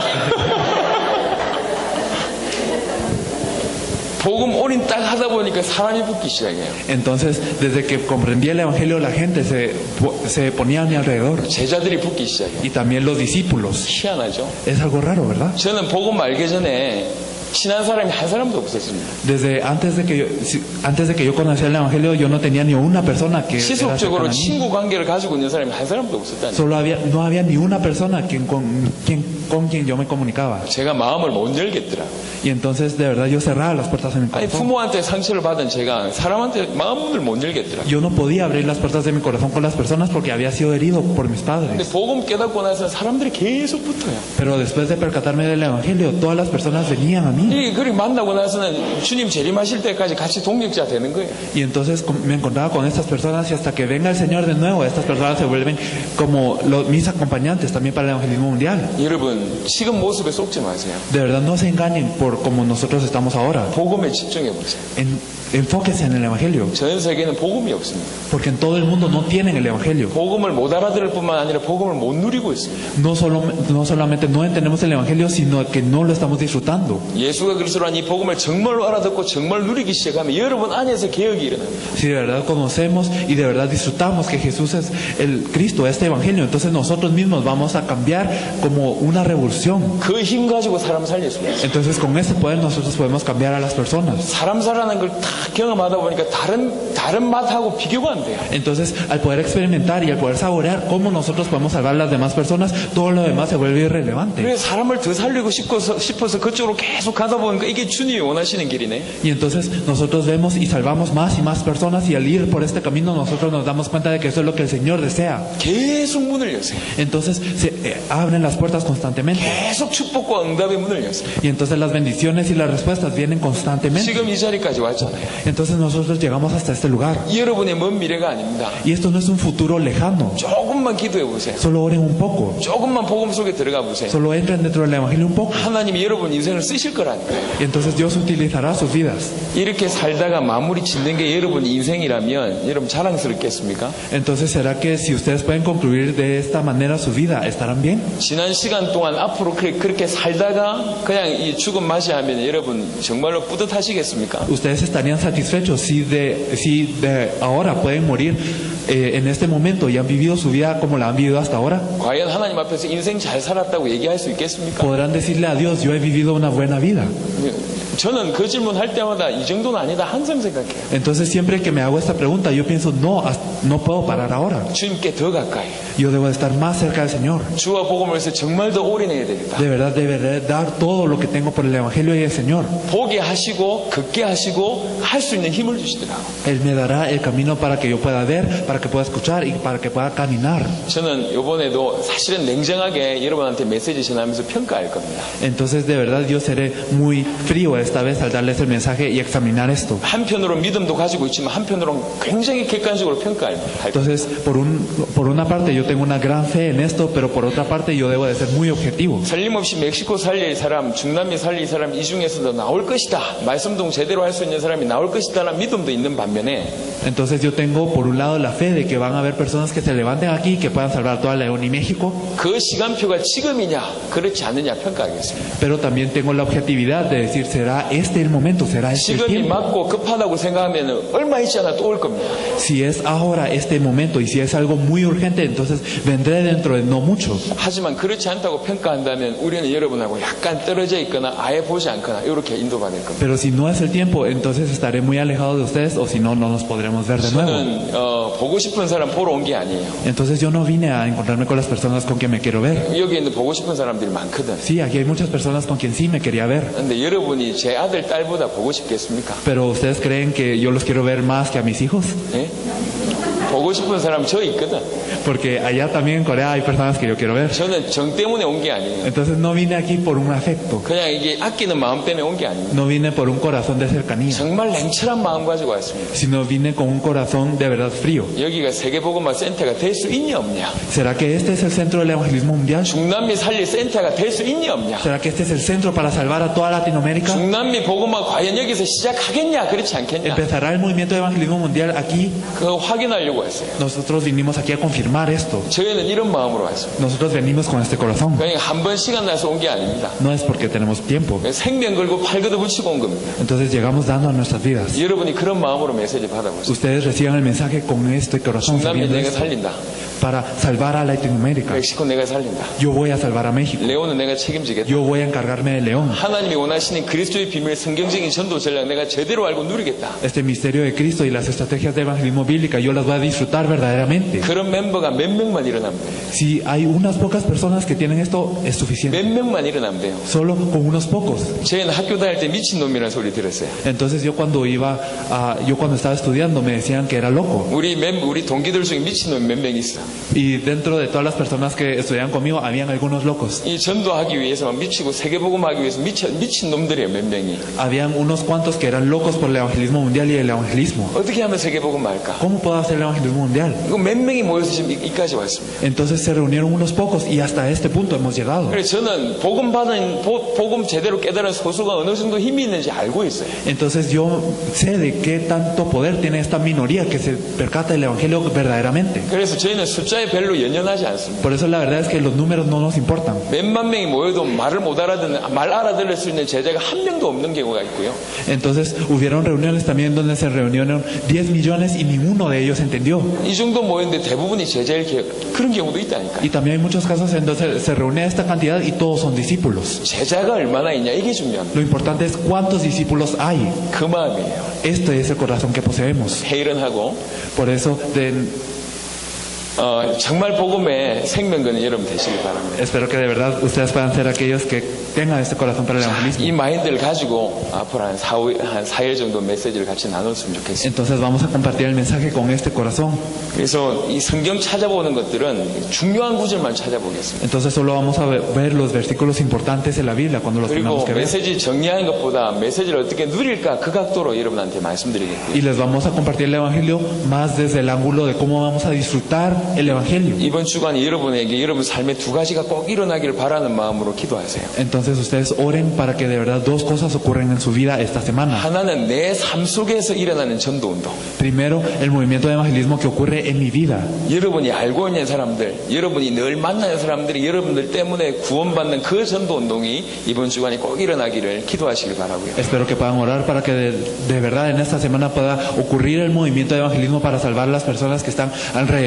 복음 올인 딱 하다 보니까 사람이 붙기 시작해요. Entonces, desde que comprendí el Evangelio, la gente se, po- se ponía a mi alrededor. 제자들이 붙기 시작해요. Y también los discípulos. 희한하죠. Es algo raro, ¿verdad? 저는 복음 알기 전에 친한 사람이 한 사람도 없었습니다. Desde antes de que yo, si- antes de que yo conocía el Evangelio, yo no tenía ni una persona que era cercana 지속적으로 a mí. 친구 관계를 가지고 있는 사람이 한 사람도 없었다니. Solo había, no había ni una persona quien, con, quien, con quien yo me comunicaba. 제가 마음을 못 열겠더라. Y entonces, de verdad, yo cerraba las puertas de mi 아니 corazón. 부모한테 상처를 받은 제가 사람한테 마음을 못 열겠더라. Yo no podía abrir las puertas de mi corazón con las personas porque había sido herido por mis 근데 padres. 복음 깨닫고 나서 사람들이 계속 붙어요. Pero después de percatarme del Evangelio, todas las personas venían a mí. 이 그리 만나고 나서는 주님 재림하실 때까지 같이 동역자 되는 거예요. Y entonces com- me encontraba con estas personas y hasta que venga el Señor de nuevo, estas personas se vuelven como los- mis acompañantes también para el evangelismo mundial. 여러분 지금 모습에 속지 마세요. De verdad, no se engañen por como nosotros estamos ahora. 복음에 집중해 보세요. En- enfóquense en el Evangelio, 전 세계는 복음이 없습니다. porque en todo el mundo no tienen el Evangelio. 복음을 못 알아들을 뿐만 아니라 복음을 못 누리고 있습니다. No, solo, no solamente no entendemos el Evangelio, sino que no lo estamos disfrutando. 예수가 그리스도라는 이 복음을 정말로 알아듣고 정말 누리기 시작하면 여러분 안에서 개혁이 일어납니다. Si de verdad conocemos y de verdad disfrutamos que Jesús es el Cristo, este Evangelio, entonces nosotros mismos vamos a cambiar como una revolución. 그 힘 가지고 사람 살릴 수 있어요. Entonces con este poder nosotros podemos cambiar a las personas. 사람 살아나는 걸 다 경험하다 보니까 다른 다른 맛하고 비교가 안 돼요. Entonces al poder experimentar y al poder saborear cómo nosotros podemos salvar a las demás personas, todo lo demás se vuelve irrelevante. 그래서 사람을 더 살리고 싶어서, 싶어서 그쪽으로 계속 가다 보니까 이게 주님이 원하시는 길이네. Y entonces nosotros vemos y salvamos más y más personas y al ir por este camino nosotros nos damos cuenta de que eso es lo que el Señor desea. 계속 문을 여세요. Entonces se eh, abren las puertas constantemente. 계속 축복과 응답의 문을 여세요. Y entonces las bendiciones y las respuestas vienen constantemente. 지금 이 자리까지 왔잖아요. Entonces nosotros llegamos hasta este lugar. 여러분의 먼 미래가 아닙니다. Y esto no es un futuro lejano. 조금만 기도해 보세요. Solo oren un poco. 조금만 복음 속에 들어가 보세요. Solo entren dentro del Evangelio un poco. 하나님이 여러분 인생을 쓰실 거라니까요. Y entonces Dios utilizará sus vidas. 이렇게 살다가 마무리 짓는 게 여러분 인생이라면 여러분 자랑스럽겠습니까? Entonces, ¿será que si ustedes pueden concluir de esta manera su vida, estarán bien? 지난 시간 동안 앞으로 그렇게, 그렇게 살다가 그냥 이 죽음 맞이하면 여러분 정말로 뿌듯하시겠습니까? ¿Ustedes estarían satisfechos si de, si de ahora pueden morir eh, en este momento y han vivido su vida como la han vivido hasta ahora? 과연 하나님 앞에서 인생 잘 살았다고 얘기할 수 있겠습니까? ¿Podrán decirle a Dios, yo he vivido una buena vida? 저는 그 질문 할 때마다 이 정도는 아니다 항상 생각해요. Entonces siempre que me hago esta pregunta, yo pienso, no, as- no puedo parar ahora. 주님께 더 가까이, Yo debo de estar más cerca del Señor. 주와 복음을 위해서 정말 더 올인해야 되겠다. De verdad deberé dar todo lo que tengo por el Evangelio y el Señor. 보게 하시고 걷게 하시고 할 수 있는 힘을 주시더라고. Él me dará el camino para que yo pueda ver, para que pueda escuchar y para que pueda caminar. 저는 이번에도 사실은 냉정하게 여러분한테 메시지 전하면서 평가할 겁니다. Entonces de verdad yo seré muy frío esta vez al darles el mensaje y examinar esto. 한편으로 믿음도 가지고 있지만 한편으로는 굉장히 객관적으로 평가할 겁니다. Entonces por, un, por una parte yo tengo una gran fe en esto, pero por otra parte yo debo de ser muy objetivo. 살림없이 멕시코 살릴 사람, 중남미 살릴 사람 이 중에서도 나올 것이다. 말씀도 제대로 할 수 있는 사람이 나올 것이다라는 믿음도 있는 반면에 Entonces yo tengo por un lado la fe de que van a haber personas que se levanten aquí y que puedan salvar toda León y México, 그 시간표가 지금이냐 그렇지 않느냐 평가하겠습니다. pero también tengo la objetividad de decir, ¿será este el momento? ¿Será este el 지금이 tiempo? 맞고 급하다고 생각하면 얼마 있지 않아 또 올 겁니다. Si es ahora este momento y si es algo muy urgente, entonces vendré dentro de no mucho. 하지만 그렇지 않다고 평가한다면 우리는 여러분하고 약간 떨어져 있거나 아예 보지 않거나 이렇게 인도받을 겁니다. Pero si no es el tiempo, entonces estaré muy alejado de ustedes o si no, no nos podremos ver de nuevo. 저는 어, 보고 싶은 사람 보러 온 게 아니에요. Entonces yo no vine a encontrarme con las personas con quien me quiero ver. 여기 있는 보고 싶은 사람들이 많거든. Sí, aquí hay muchas personas con quien sí me quería ver. 근데 여러분이 제 아들, 딸보다 보고 싶겠습니까? Pero ustedes creen que yo los quiero ver más que a mis hijos? 예? 보고 싶은 사람 저 있거든. Porque allá también en Corea hay personas que yo quiero ver. 저는 정 때문에 온 게 아니에요. Entonces no vine aquí por un afecto. 그냥 이게 아끼는 마음 때문에 온 게 아니에요. No vine por un corazón de cercanía. 정말 냉철한 마음 가지고 왔습니다. Sino vine con un corazón de verdad frío. 여기가 세계복음화 센터가 될 수 있냐 없냐? ¿Será que este es el centro del evangelismo mundial? 중남미 살릴 센터가 될 수 있냐 없냐? ¿Será que este es el centro para salvar a toda Latinoamérica? 중남미 복음화 과연 여기서 시작하겠냐? 그렇지 않겠냐? ¿Empezará el movimiento de evangelismo mundial aquí? 그거 확인하려고 왔어요. Nosotros vinimos aquí a confirmar esto. 저희는 이런 마음으로 왔습니다. Nosotros venimos con este corazón. 그냥 한 번 시간 나서 온 게 아닙니다. No es porque tenemos tiempo. 생명 걸고 팔 걷어 붙이고 온 겁니다. Entonces llegamos dando a nuestras vidas. 여러분이 그런 마음으로 메시지 받아보세요. Ustedes reciban el mensaje con este corazón, 중남미 sabiendo 내가 esto, 살린다. para salvar a Latinoamérica. 멕시코 내가 살린다. Yo voy a salvar a México. 레오는 내가 책임지겠다. Yo voy a encargarme de León. 하나님이 원하시는 그리스도의 비밀, 성경적인 전도 전략 내가 제대로 알고 누리겠다. Este misterio de Cristo y las estrategias de evangelismo bíblica, yo las voy a disfrutar verdaderamente. 그런 멤버가 몇 명만 일어나면 돼요. Si hay unas pocas personas que tienen esto, es suficiente. 몇 명만 일어나면 돼요. Solo con unos pocos. 저희는 학교 다닐 때 미친놈이라는 소리 들었어요. Entonces yo cuando iba, a, yo cuando estaba estudiando me decían que era loco. 우리 멤, 우리 동기들 중에 미친놈이 몇 명 있어. Y dentro de todas las personas que estudiaban conmigo, habían algunos locos. 이 전도하기 위해서만 미치고 세계복음하기 위해서 미쳐, 미친 놈들이에요, 몇 명이. Habían unos cuantos que eran locos por el evangelismo mundial y el evangelismo. 어떻게 하면 세계복음 할까? ¿Cómo puedo hacer el evangelismo mundial? 이거 몇 명이 모여서 지금 이- 이까지 왔습니다. Entonces se reunieron unos pocos y hasta este punto hemos llegado. 그래서 저는 복음 받은, 보- 복음 제대로 깨달은 소수가 어느 정도 힘이 있는지 알고 있어요. Entonces yo sé de qué tanto poder tiene esta minoría que se percata del evangelio verdaderamente. 그래서 저희는 숫자에 별로 연연하지 않습니다. Por eso la verdad es que los números no nos importan. 몇만 명이 모여도 말을 못 알아듣는, 말 알아들을 수 있는 제자가 한 명도 없는 경우가 있고요. Entonces hubieron reuniones también donde se reunieron diez millones y ninguno de ellos entendió. 이 정도 모였는데 대부분이 제자일 게 그런 경우도 있다니까. Y también hay muchos casos en donde se reúne esta cantidad y todos son discípulos. 제자가 얼마나 있냐 이게 중요합니다. Lo importante es cuántos discípulos hay. 그 마음이에요. Este es el corazón que poseemos. 회의론하고 Por eso de- 어, 정말 복음의 생명건은 여러분 되시길 바랍니다. espero que de verdad ustedes puedan ser aquellos que tengan este corazón para el 이 evangelismo. 마인드를 가지고 앞으로 한 사, 한 사 일 정도 메시지를 같이 나눴으면 좋겠습니다. Entonces vamos a compartir el mensaje con este corazón. 그래서 이 성경 찾아보는 것들은 중요한 구절만 찾아보겠습니다. Entonces solo vamos a ver, ver los versículos importantes de la Biblia cuando los tengamos 그리고 que ver. 메시지 정리하는 것보다 메시지를 어떻게 누릴까 그 각도로 여러분한테 말씀드리겠고요. Y les vamos a compartir el evangelio más desde el ángulo de cómo vamos a disfrutar el evangelio. 이번 주간 여러분에게 여러분 삶의 두 가지가 꼭 일어나기를 바라는 마음으로 기도하세요. Entonces ustedes oren para que de verdad dos cosas ocurran en su vida esta semana. 하나는 내 삶 속에서 일어나는 전도 운동. Primero, el movimiento de evangelismo que ocurre en mi vida. 여러분이 알고 있는 사람들, 여러분이 늘 만나는 사람들이 여러분들 때문에 구원받는 그 전도 운동이 이번 주간에 꼭 일어나기를 기도하시길 바라고요. Espero que puedan orar para que de, de verdad en esta semana pueda ocurrir el movimiento de evangelismo para salvar a las personas que están alrededor y en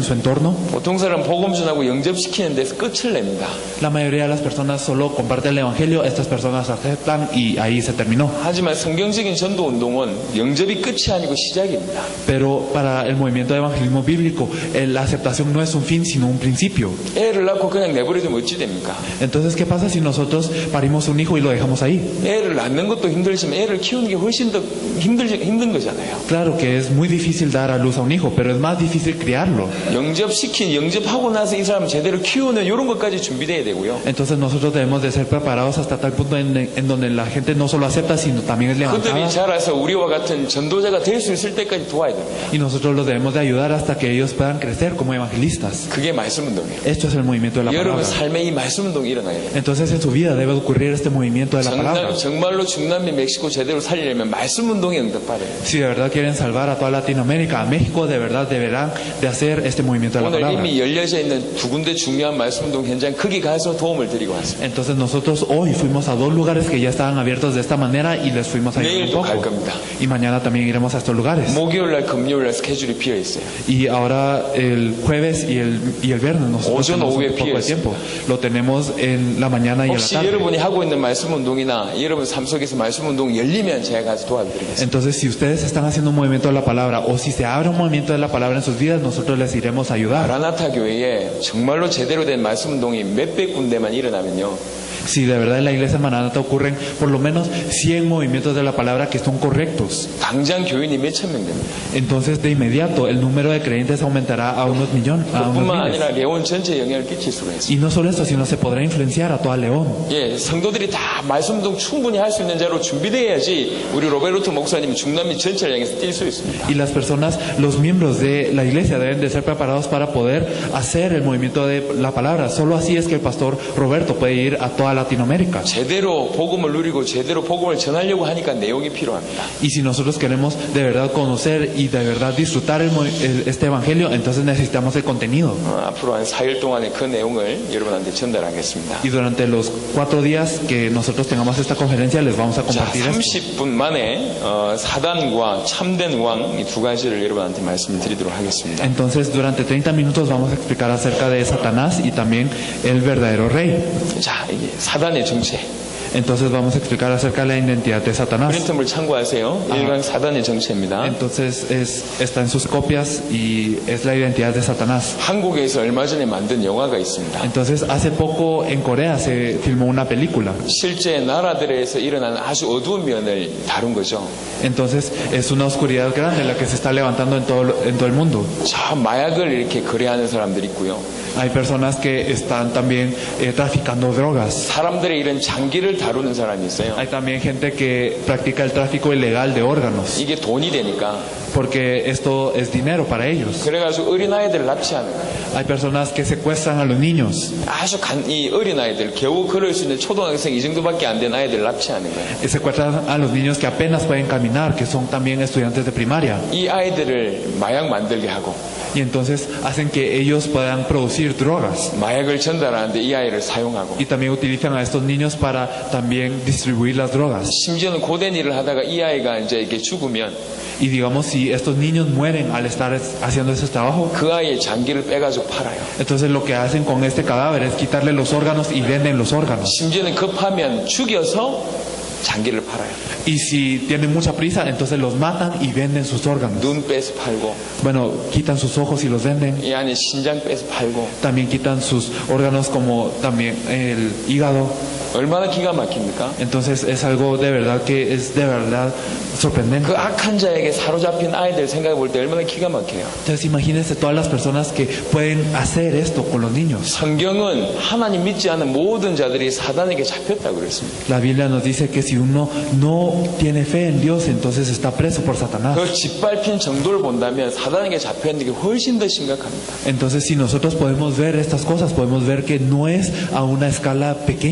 en su entorno, 보통 사람 복음 전하고 영접시키는 데서 끝을 냅니다. la mayoría de las personas solo comparten el evangelio, estas personas aceptan y ahí se terminó. 하지만 성경적인 전도 운동은 영접이 끝이 아니고 시작입니다. Pero para el movimiento de evangelismo bíblico, eh, la aceptación no es un fin, sino un principio. 애를 낳고 그냥 내버려두면 어찌 됩니까? Entonces, ¿qué pasa si nosotros parimos un hijo y lo dejamos ahí? 애를 낳는 것도 힘들지만 애를 키우는 게 훨씬 더 힘들, 힘든 거잖아요. Claro que es muy difícil dar a luz a un hijo, pero es más difícil criarlo. 영접시킨, 영접하고 나서 이 사람 제대로 키우는 이런 것까지 준비돼야 되고요. Entonces nosotros debemos de ser preparados hasta tal punto en, en donde la gente no solo acepta, sino también es 그들이 levantada. 자라서 우리와 같은 전도자가 될 수 있을 때까지 도와야 됩니다. Y nosotros los debemos de ayudar hasta que ellos puedan crecer como evangelistas. 그게 말씀 운동이에요. Esto es el movimiento de la 여러분 palabra. 삶에 이 말씀 운동이 일어나야 돼요. Entonces en su vida debe ocurrir este movimiento de la palabra. 정말, 정말로 중남미 멕시코 제대로 살리려면 말씀 운동에 응답하래요. Si de verdad quieren salvar a toda Latinoamérica, a México, de verdad deberán de hacer este movimiento de la 오늘 palabra. 이미 열려져 있는 두 군데 중요한 말씀 운동 현장 거기 가서 도움을 드리고 왔습니다. Entonces nosotros hoy fuimos a dos lugares que ya estaban abiertos de esta manera y les fuimos a ayudar un 내일도 갈 poco. 겁니다. Y mañana también iremos a estos lugares. 목요일날, 금요일날 스케줄이 비어 있어요. Y ahora el jueves y el, y el viernes nosotros 오전, tenemos 오후에 un poco de 비어 tiempo. Lo tenemos en la mañana y en la 혹시 tarde. 여러분이 하고 있는 말씀 운동이나 여러분 삶 속에서 말씀 운동이 열리면 제가 가서 도와드리겠습니다. Entonces, si ustedes están haciendo un movimiento de la palabra o si se abre un movimiento de la palabra en sus vidas, nosotros les iremos a ayudar. 마라나타 교회에 정말로 제대로 된 말씀 운동이 몇백 군데만 일어나면요. Si de verdad en la iglesia Maranata ocurren por lo menos cien movimientos de la palabra que son correctos, 당장 교인이 몇천 명 됩니다. entonces de inmediato el número de creyentes aumentará a unos millones, a unos 그뿐만 miles. 아니라 레온 전체에 영향을 끼칠 수가 있습니다. Y no solo esto, sino se podrá influenciar a toda León. 예, 성도들이 다 말씀 운동 충분히 할 수 있는 자로 준비돼야지 우리 로베르토 목사님이 중남미 전체를 향해서 뛸 수 있습니다. Y las personas, los miembros de la iglesia deben de ser preparados para poder hacer el movimiento de la palabra. Solo así es que el pastor Roberto puede ir a toda Latinoamérica. 제대로 복음을 누리고 제대로 복음을 전하려고 하니까 내용이 필요합니다. Y si nosotros queremos de verdad conocer y de verdad disfrutar el, mo- el- este evangelio, entonces necesitamos el contenido. 어, 앞으로 한 사 일 동안에 그 내용을 여러분한테 전달하겠습니다. Y durante los cuatro días que nosotros tengamos esta conferencia, les vamos a 자, compartir esto. 삼십 분 만에 어, 사단과 참된 왕 이 두 가지를 여러분한테 말씀드리도록 하겠습니다. Entonces, durante treinta minutos vamos a explicar acerca de Satanás y también el verdadero rey. 자, 이게 사단의 정체. Entonces vamos a explicar acerca de la identidad de Satanás. 프린트물 참고하세요. 일 강 사단의 정체입니다. Entonces es, está en sus copias y es la identidad de Satanás. 한국에서 얼마 전에 만든 영화가 있습니다. Entonces hace poco en Corea se filmó una película. 실제 나라들에서 일어나는 아주 어두운 면을 다룬 거죠. Entonces es una oscuridad grande la que se está levantando en todo, en todo el mundo. 자, 마약을 이렇게 거래하는 사람들이 있고요. Hay personas que están también eh, traficando drogas. 사람들의 이런 장기를 다루는 사람이 있어요. Hay también gente que practica el tráfico ilegal de órganos, 이게 돈이 되니까. porque esto es dinero para ellos. 그래가지고 어린아이들을 납치하는 거예요. Hay personas que secuestran a los niños, 아주 간, 이 어린아이들, 겨우 걸을 수 있는 초등학생 이 정도밖에 안 된 아이들을 납치하는 거예요. y secuestran a los niños que apenas pueden caminar, que son también estudiantes de primaria. 이 아이들을 마약 만들게 하고 Y entonces hacen que ellos puedan producir drogas. 마약을 전달하는데 이 아이를 사용하고 Y también utilizan a estos niños para también distribuir las drogas. 심지어는 고된 일을 하다가 이 아이가 이제 이렇게 죽으면 Y digamos, si estos niños mueren al estar es- haciendo ese trabajo, 그 아이의 장기를 빼가지고 팔아요. entonces lo que hacen con este cadáver es quitarle los órganos y venden los órganos. 심지어는 급하면 죽여서 장기를 팔아요. Y si tienen mucha prisa, entonces los matan y venden sus órganos. 눈 빼서 팔고 Bueno, quitan sus ojos y los venden. 이 안에 신장 빼서 팔고 También quitan sus órganos como también el hígado. 얼마나 기가 막힙니까? Entonces es algo de verdad que es de verdad sorprendente. 그 악한 자에게 사로잡힌 아이들 생각해 볼 때 얼마나 기가 막혀요. Entonces imagínense todas las personas que pueden hacer esto con los niños. 성경은 하나님 믿지 않는 모든 자들이 사단에게 잡혔다고 그랬습니다. La Biblia nos dice que si uno no tiene fe en Dios, entonces está preso por Satanás. 그 짓밟힌 정도를 본다면 사단에게 잡혀있는 게 훨씬 더 심각합니다. Entonces si nosotros podemos ver estas cosas, podemos ver que no es a una escala pequeña. 만약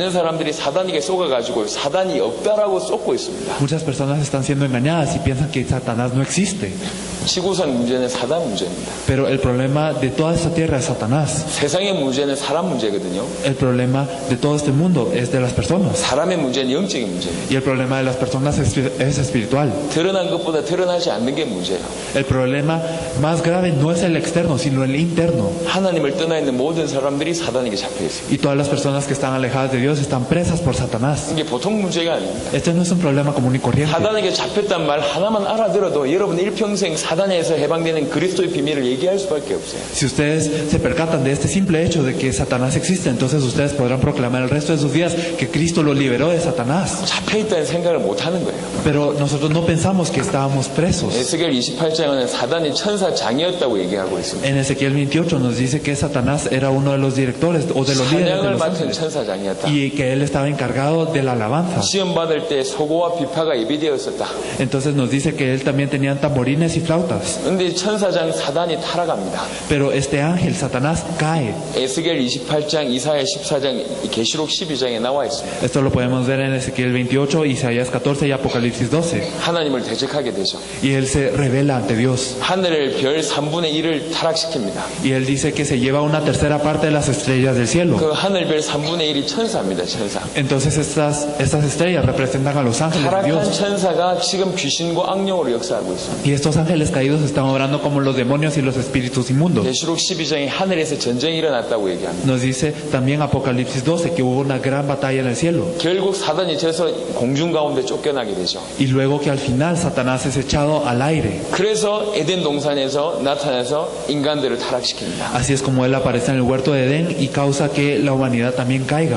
많은 사람들이 사단에게 속아가지고 사단이 없다라고 쏟고 있습니다. Muchas personas están siendo engañadas y piensan que Satanás no existe. 지구상 문제는 사단 문제입니다. Pero el problema de toda esta tierra es Satanás. 세상의 문제는 사람 문제거든요. El problema de todo este mundo es de las personas. 사람의 문제는 영적인 문제입니다. Y el problema de las personas es, es espiritual. 드러난 것보다 드러나지 않는 게 문제예요. El problema más grave no es el externo, sino el interno. 하나님을 떠나 있는 모든 사람들이 사단에게 잡혀 있습니다. Y todas las personas que están alejadas de Dios están presas por Satanás. 이게 보통 문제가 아닙니다. Este no es un problema común y corriente. 사단에게 잡혔단 말 하나만 알아들어도 여러분 일평생 사단에서 해방되는 그리스도의 비밀을 얘기할 수밖에 없어요. Si ustedes se percatan de este simple hecho de que Satanás existe, entonces ustedes podrán proclamar el resto de sus días que Cristo los liberó de Satanás. 잡혀있다는 생각을 못 하는 거예요. Pero nosotros no pensamos que estábamos presos. 에스겔 이십팔 장은 사단이 천사장이었다고 얘기하고 있습니다. En Ezequiel veintiocho nos dice que Satanás era uno de los directores o de los líderes de 찬양을 los 맡은 ángeles 천사장이었다. y que él estaba encargado de la alabanza. 시험 받을 때 소고와 비파가 예비되었었다. Entonces nos dice que él también tenía tamborines y flautas. 근데 천사장 사단이 타락합니다. Pero este ángel, Satanás, cae. 에스겔 이십팔 장, 이사야 십사 장, 계시록 십이 장에 나와 있습니다. Esto lo podemos ver en Ezequiel veintiocho, Isaías catorce y Apocalipsis doce. 하나님을 대적하게 되죠. Y él se revela ante Dios. 하늘을 별 삼분의 일을 타락시킵니다. Y él dice que se lleva una tercera parte de las estrellas del cielo. 그 하늘별 삼분의 일이 천사입니다. 천사. Entonces estas, estas estrellas representan a los ángeles de 타락한 Dios. 천사가 지금 귀신과 악령으로 역사하고 있습니다. Y estos ángeles caídos están obrando como los demonios y los espíritus inmundos. 계시록 십이 장에 하늘에서 전쟁이 일어났다고 얘기합니다. Nos dice también Apocalipsis doce que hubo una gran batalla en el cielo. 결국 사단이 져서 공중 가운데 쫓겨나게 되죠. Y luego que al final Satanás es echado al aire. 그래서 에덴 동산에서 나타나서 인간들을 타락시킵니다. Así es como él aparece en el huerto de Edén y causa que la humanidad también caiga.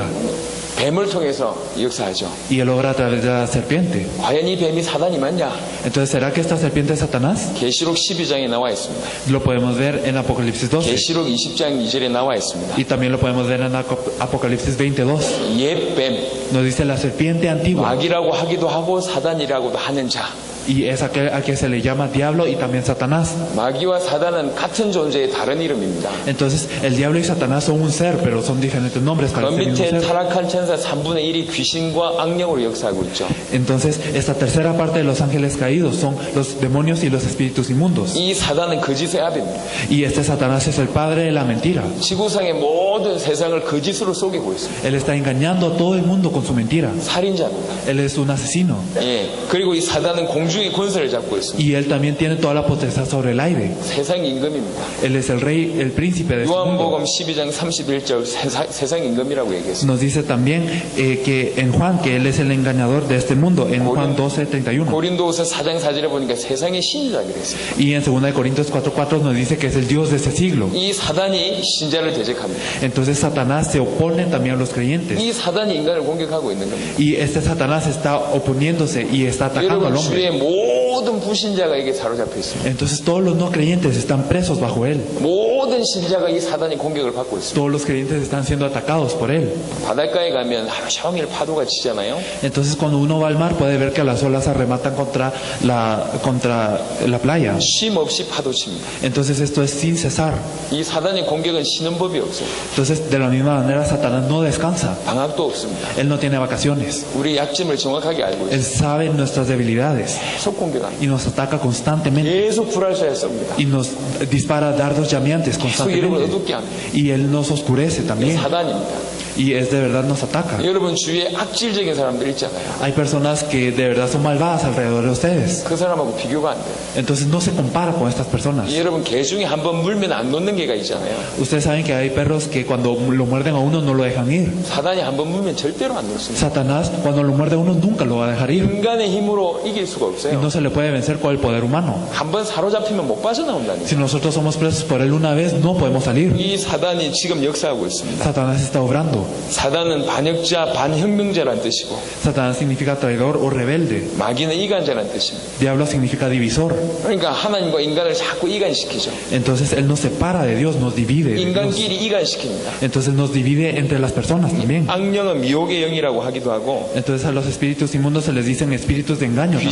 뱀을 통해서 역사하죠. Y él obra a través de la serpiente. 과연 이 뱀이 사단이 맞냐? Entonces, ¿será que esta serpiente es Satanás? 계시록 십이 장에 나와 있습니다. Lo podemos ver en Apocalipsis doce. 계시록 이십 장 이 절에 나와 있습니다. Y también lo podemos ver en Aco- Apocalipsis veintidós. 옛 뱀, Nos dice la serpiente antigua. 마귀라고 하기도 하고 사단이라고도 하는 자. Y es aquel a que se le llama diablo y también Satanás. 마귀와 사단은 같은 존재의 다른 이름입니다. Entonces, el diablo y Satanás son un ser, pero son diferentes nombres 그 para este mismo 밑에 ser. 타락한 천사 삼분의 일이 귀신과 악령으로 역사하고 있죠. Entonces, esta tercera parte de los ángeles caídos son los demonios y los espíritus inmundos. 이 사단은 거짓의 아비입니다. Y este Satanás es el padre de la mentira. 지구상의 모든 세상을 거짓으로 속이고 있습니다. Él está engañando a todo el mundo con su mentira. 살인자입니다. Él es un asesino. 예. 그리고 이 사단은 공중의 권세를 잡고 있습니다. Y él también tiene toda la potestad sobre el aire. 세상 임금입니다. Él es el rey, el príncipe de este mundo. 요한복음 십이 장 삼십일 절 세상, 세상 임금이라고 얘기했습니다. Nos dice también eh, que en Juan, que él es el engañador de este mundo, en Juan doce, treinta y uno. 고린도후서 사 장 사 절에 보니까 세상의 신이라 그랬어요. Y en segunda de Corintios cuatro cuatro nos dice que es el Dios de este siglo. 이 사단이 신자를 대적합니다. Entonces Satanás se opone también a los creyentes. 이 사단이 인간을 공격하고 있는 겁니다. Y este Satanás está oponiéndose y está atacando al 여러분 hombre. 주위의 모든 불신자가 이게 사로잡혀 있습니다. Entonces todos los no creyentes están presos bajo él. 모든 신자가 이 사단이 공격을 받고 있습니다. Todos los creyentes están siendo atacados por él. 바닷가에 가면 하루 종일 파도가 치잖아요. Entonces cuando uno va al mar puede ver que las olas arrematan contra la, contra la playa. 쉼 없이 파도 칩니다. Entonces esto es sin cesar. 이 사단의 공격은 쉬는 법이 없어요. Entonces de la misma manera Satanás no descansa. 방학도 없습니다. Él no tiene vacaciones. 우리 약점을 정확하게 알고 있어요. Él sabe nuestras debilidades 계속 공격합니다. y nos ataca constantemente. 계속 불알사에 쏩니다. Y nos dispara dardos llameantes 계속 여러분 constantemente. 어둡게 합니다. Y él nos oscurece 이게 también. 사단입니다. Y es de verdad nos ataca. 여러분 주위에 악질적인 사람들 있잖아요. Hay personas que de verdad son malvadas alrededor de ustedes. 그 사람하고 비교가 안 돼요. Entonces no se compara con estas personas. 여러분 개 중에 한 번 물면 안 놓는 개가 있잖아요. Ustedes saben que hay perros que cuando lo muerden a uno no lo dejan ir. 사단이 한 번 물면 절대로 안 놓습니다. Satanás cuando lo muerde a uno nunca lo va a dejar ir. 인간의 힘으로 이길 수가 Y 없어요. no se le puede vencer con el poder humano. 한 번 사로잡히면 못 빠져나온다니까. Si nosotros somos presos por él una vez, no podemos salir. 이 사단이 지금 역사하고 있습니다. Satanás está obrando. 사단은 반역자, 반혁명자란 뜻이고 Satanás significa traidor o rebelde. 마귀는 이간자란 뜻입니다. Diablo significa divisor. 그러니까 하나님과 인간을 자꾸 이간시키죠. Entonces él nos separa de Dios, nos divide de Dios. 인간끼리 이간시킵니다. Entonces nos divide entre las personas también. 악령은 미혹의 영이라고 하기도 하고 Entonces a los espíritus inmundos se les dicen espíritus de engaño también. 귀신은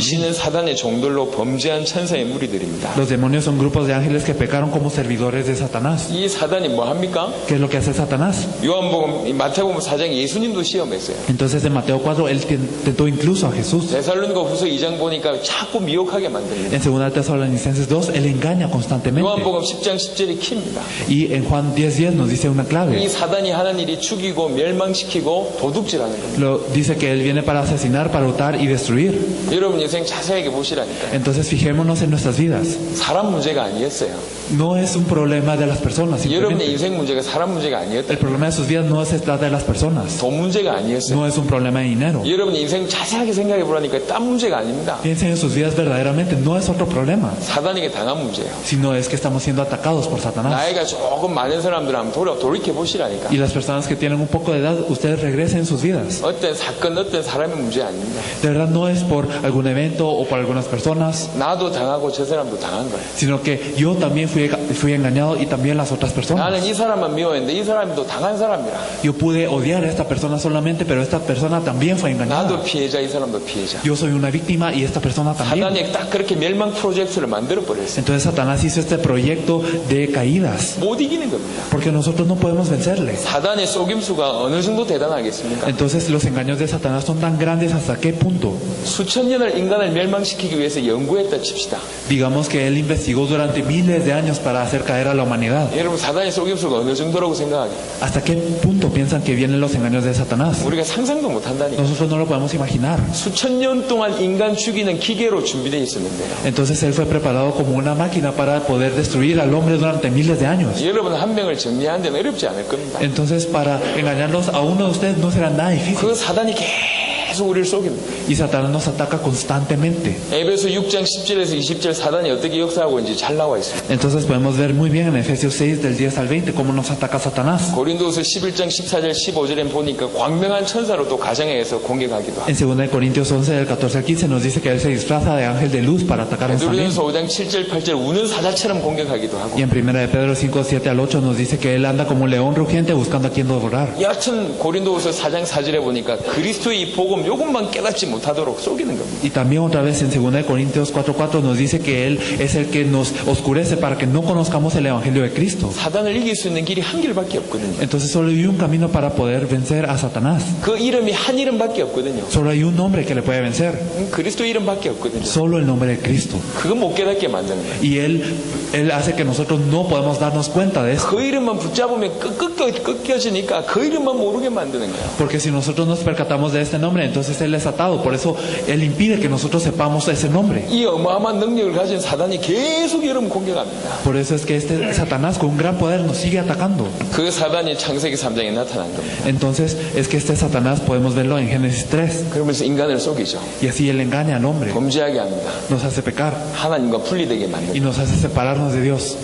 사단의 종들로 범죄한 천사의 무리들입니다. Los demonios son grupos de ángeles que pecaron como servidores de Satanás. 이 사단이 뭐 합니까? ¿Qué es lo que hace Satanás? 요한복음 이 마태복음 사 장 예수님도 시험했어요. Entonces en Mateo cuatro él tentó incluso a Jesús. 데살로니가후서 이 장 보니까 자꾸 미혹하게 만듭니다. En segunda Tesalonicenses dos él engaña constantemente. 요한복음 십 장 십 절이 키입니다. Y en Juan diez diez nos dice una 이 clave. 사단이 하는 일이 죽이고 멸망시키고 도둑질하는 겁니다. Lo, dice que él viene para asesinar, para hurtar y destruir. 여러분 인생 자세하게 보시라니까요. Entonces fijémonos en nuestras vidas. 사람 문제가 아니었어요. No es un problema de las personas. 여러분의 Simplemente. 인생 문제가 사람 문제가 아니었다. El problema de sus vidas no se trata de las personas. 돈 문제가 아니었어요. No es un problema de dinero. 여러분의 인생 자세하게 생각해 보라니까 딴 문제가 아닙니다. Piensen en sus vidas verdaderamente. No es otro problema. 사단에게 당한 문제예요. Sino es que estamos siendo atacados por Satanás. 나이가 조금 많은 사람들 한번 돌아, 돌이켜 보시라니까. Y las personas que tienen un poco de edad, ustedes regresen en sus vidas. 어떤 사건, 어떤 사람의 문제 아닙니다. De verdad no es por algún evento o por algunas personas, 나도 당하고 저 사람도 당한 거예요. sino que yo también fui, fui engañado y también las otras personas. 나는 이 사람만 미워했는데 이 사람이 또 당한 사람이라. Yo pude odiar a esta persona solamente, pero esta persona también fue engañada. 나도 피해자, 이 사람도 피해자. Yo soy una víctima y esta persona también. 사단이 딱 그렇게 멸망 프로젝트를 만들어 버렸어요. Entonces Satanás hizo este proyecto de caídas, 못 이기는 겁니다. porque nosotros no podemos vencerle. 사단의 속임수가 어느 정도 대단하겠습니까? Entonces los engaños de Satanás son tan grandes hasta qué punto. 수천 년을 인간을 멸망시키기 위해서 연구했다 칩시다. Digamos que él investigó durante miles de años para hacer caer a la humanidad. 여러분 사단의 속임수가 어느 정도라고 생각하게? ¿Hasta qué punto piensan que vienen los engaños de Satanás? 우리가 상상도 못한다니까. Nosotros no lo podemos imaginar. 수천 년 동안 인간 죽이는 기계로 준비되어 있었는데요. Entonces él fue preparado como una máquina para poder destruir al hombre durante miles de años. 여러분 한 명을 정리하는 데는 어렵지 않을 겁니다. Entonces para engañarlos a uno de ustedes no será nada difícil. 그 사단이 계속 우리를 속입니다. Y Satanás nos ataca constantemente. 에베소 육 장 십 절에서 이십 절 사단이 어떻게 역사하고 있는지 잘 나와 있습니다. Entonces podemos ver muy bien en Efesios seis del diez al veinte cómo nos ataca Satanás. 고린도서 십일 장 십사 절 십오 절에 보니까 광명한 천사로 또 가정에서 공격하기도 하고. En segunda de Corintios once del catorce al quince nos dice que él se disfraza de ángel de luz para atacar en familia. 베드로전서 오 장 칠 절 팔 절 우는 사자처럼 공격하기도 하고. Y en primera de Pedro cinco, siete al ocho nos dice que él anda como un león rugiente buscando a quien devorar. 여하튼 고린도후서 사 장 사 절에 보니까 그리스도의 이 복음 요것만 깨닫지 못하도록 속이는 겁니다. Y también otra vez en segunda de Corintios cuatro cuatro nos dice que él es el que nos oscurece para que no conozcamos el evangelio de Cristo. 사단을 이길 수 있는 길이 한 길밖에 없거든요. Entonces solo hay un camino para poder vencer a Satanás. 그 이름이 한 이름밖에 없거든요. Solo hay un nombre que le puede vencer. 그리스도 이름밖에 없거든요. Solo el nombre de Cristo. 그거 못 깨닫게 만드는 거예요. Y él, él hace que nosotros no podamos darnos cuenta de esto. 그 이름만 붙잡으면 끄, 끄, 끄껴지니까 그 이름만 모르게 만드는 거예요. Porque si nosotros nos percatamos de este nombre, entonces él es atado. Por eso él impide que nosotros sepamos ese nombre. 이 어마어마한 능력을 가진 사단이 계속 여러분 공격합니다. Por eso es que este Satanás con un gran poder nos sigue atacando. 그 사단이 창세기 삼 장에 나타난 겁니다. Entonces es que este Satanás podemos verlo en Génesis tres. 그러면서 인간을 속이죠. Y así él engaña al hombre, 범죄하게 합니다. nos hace pecar 하나님과 분리되게 y 만듭니다. nos hace separarnos de Dios.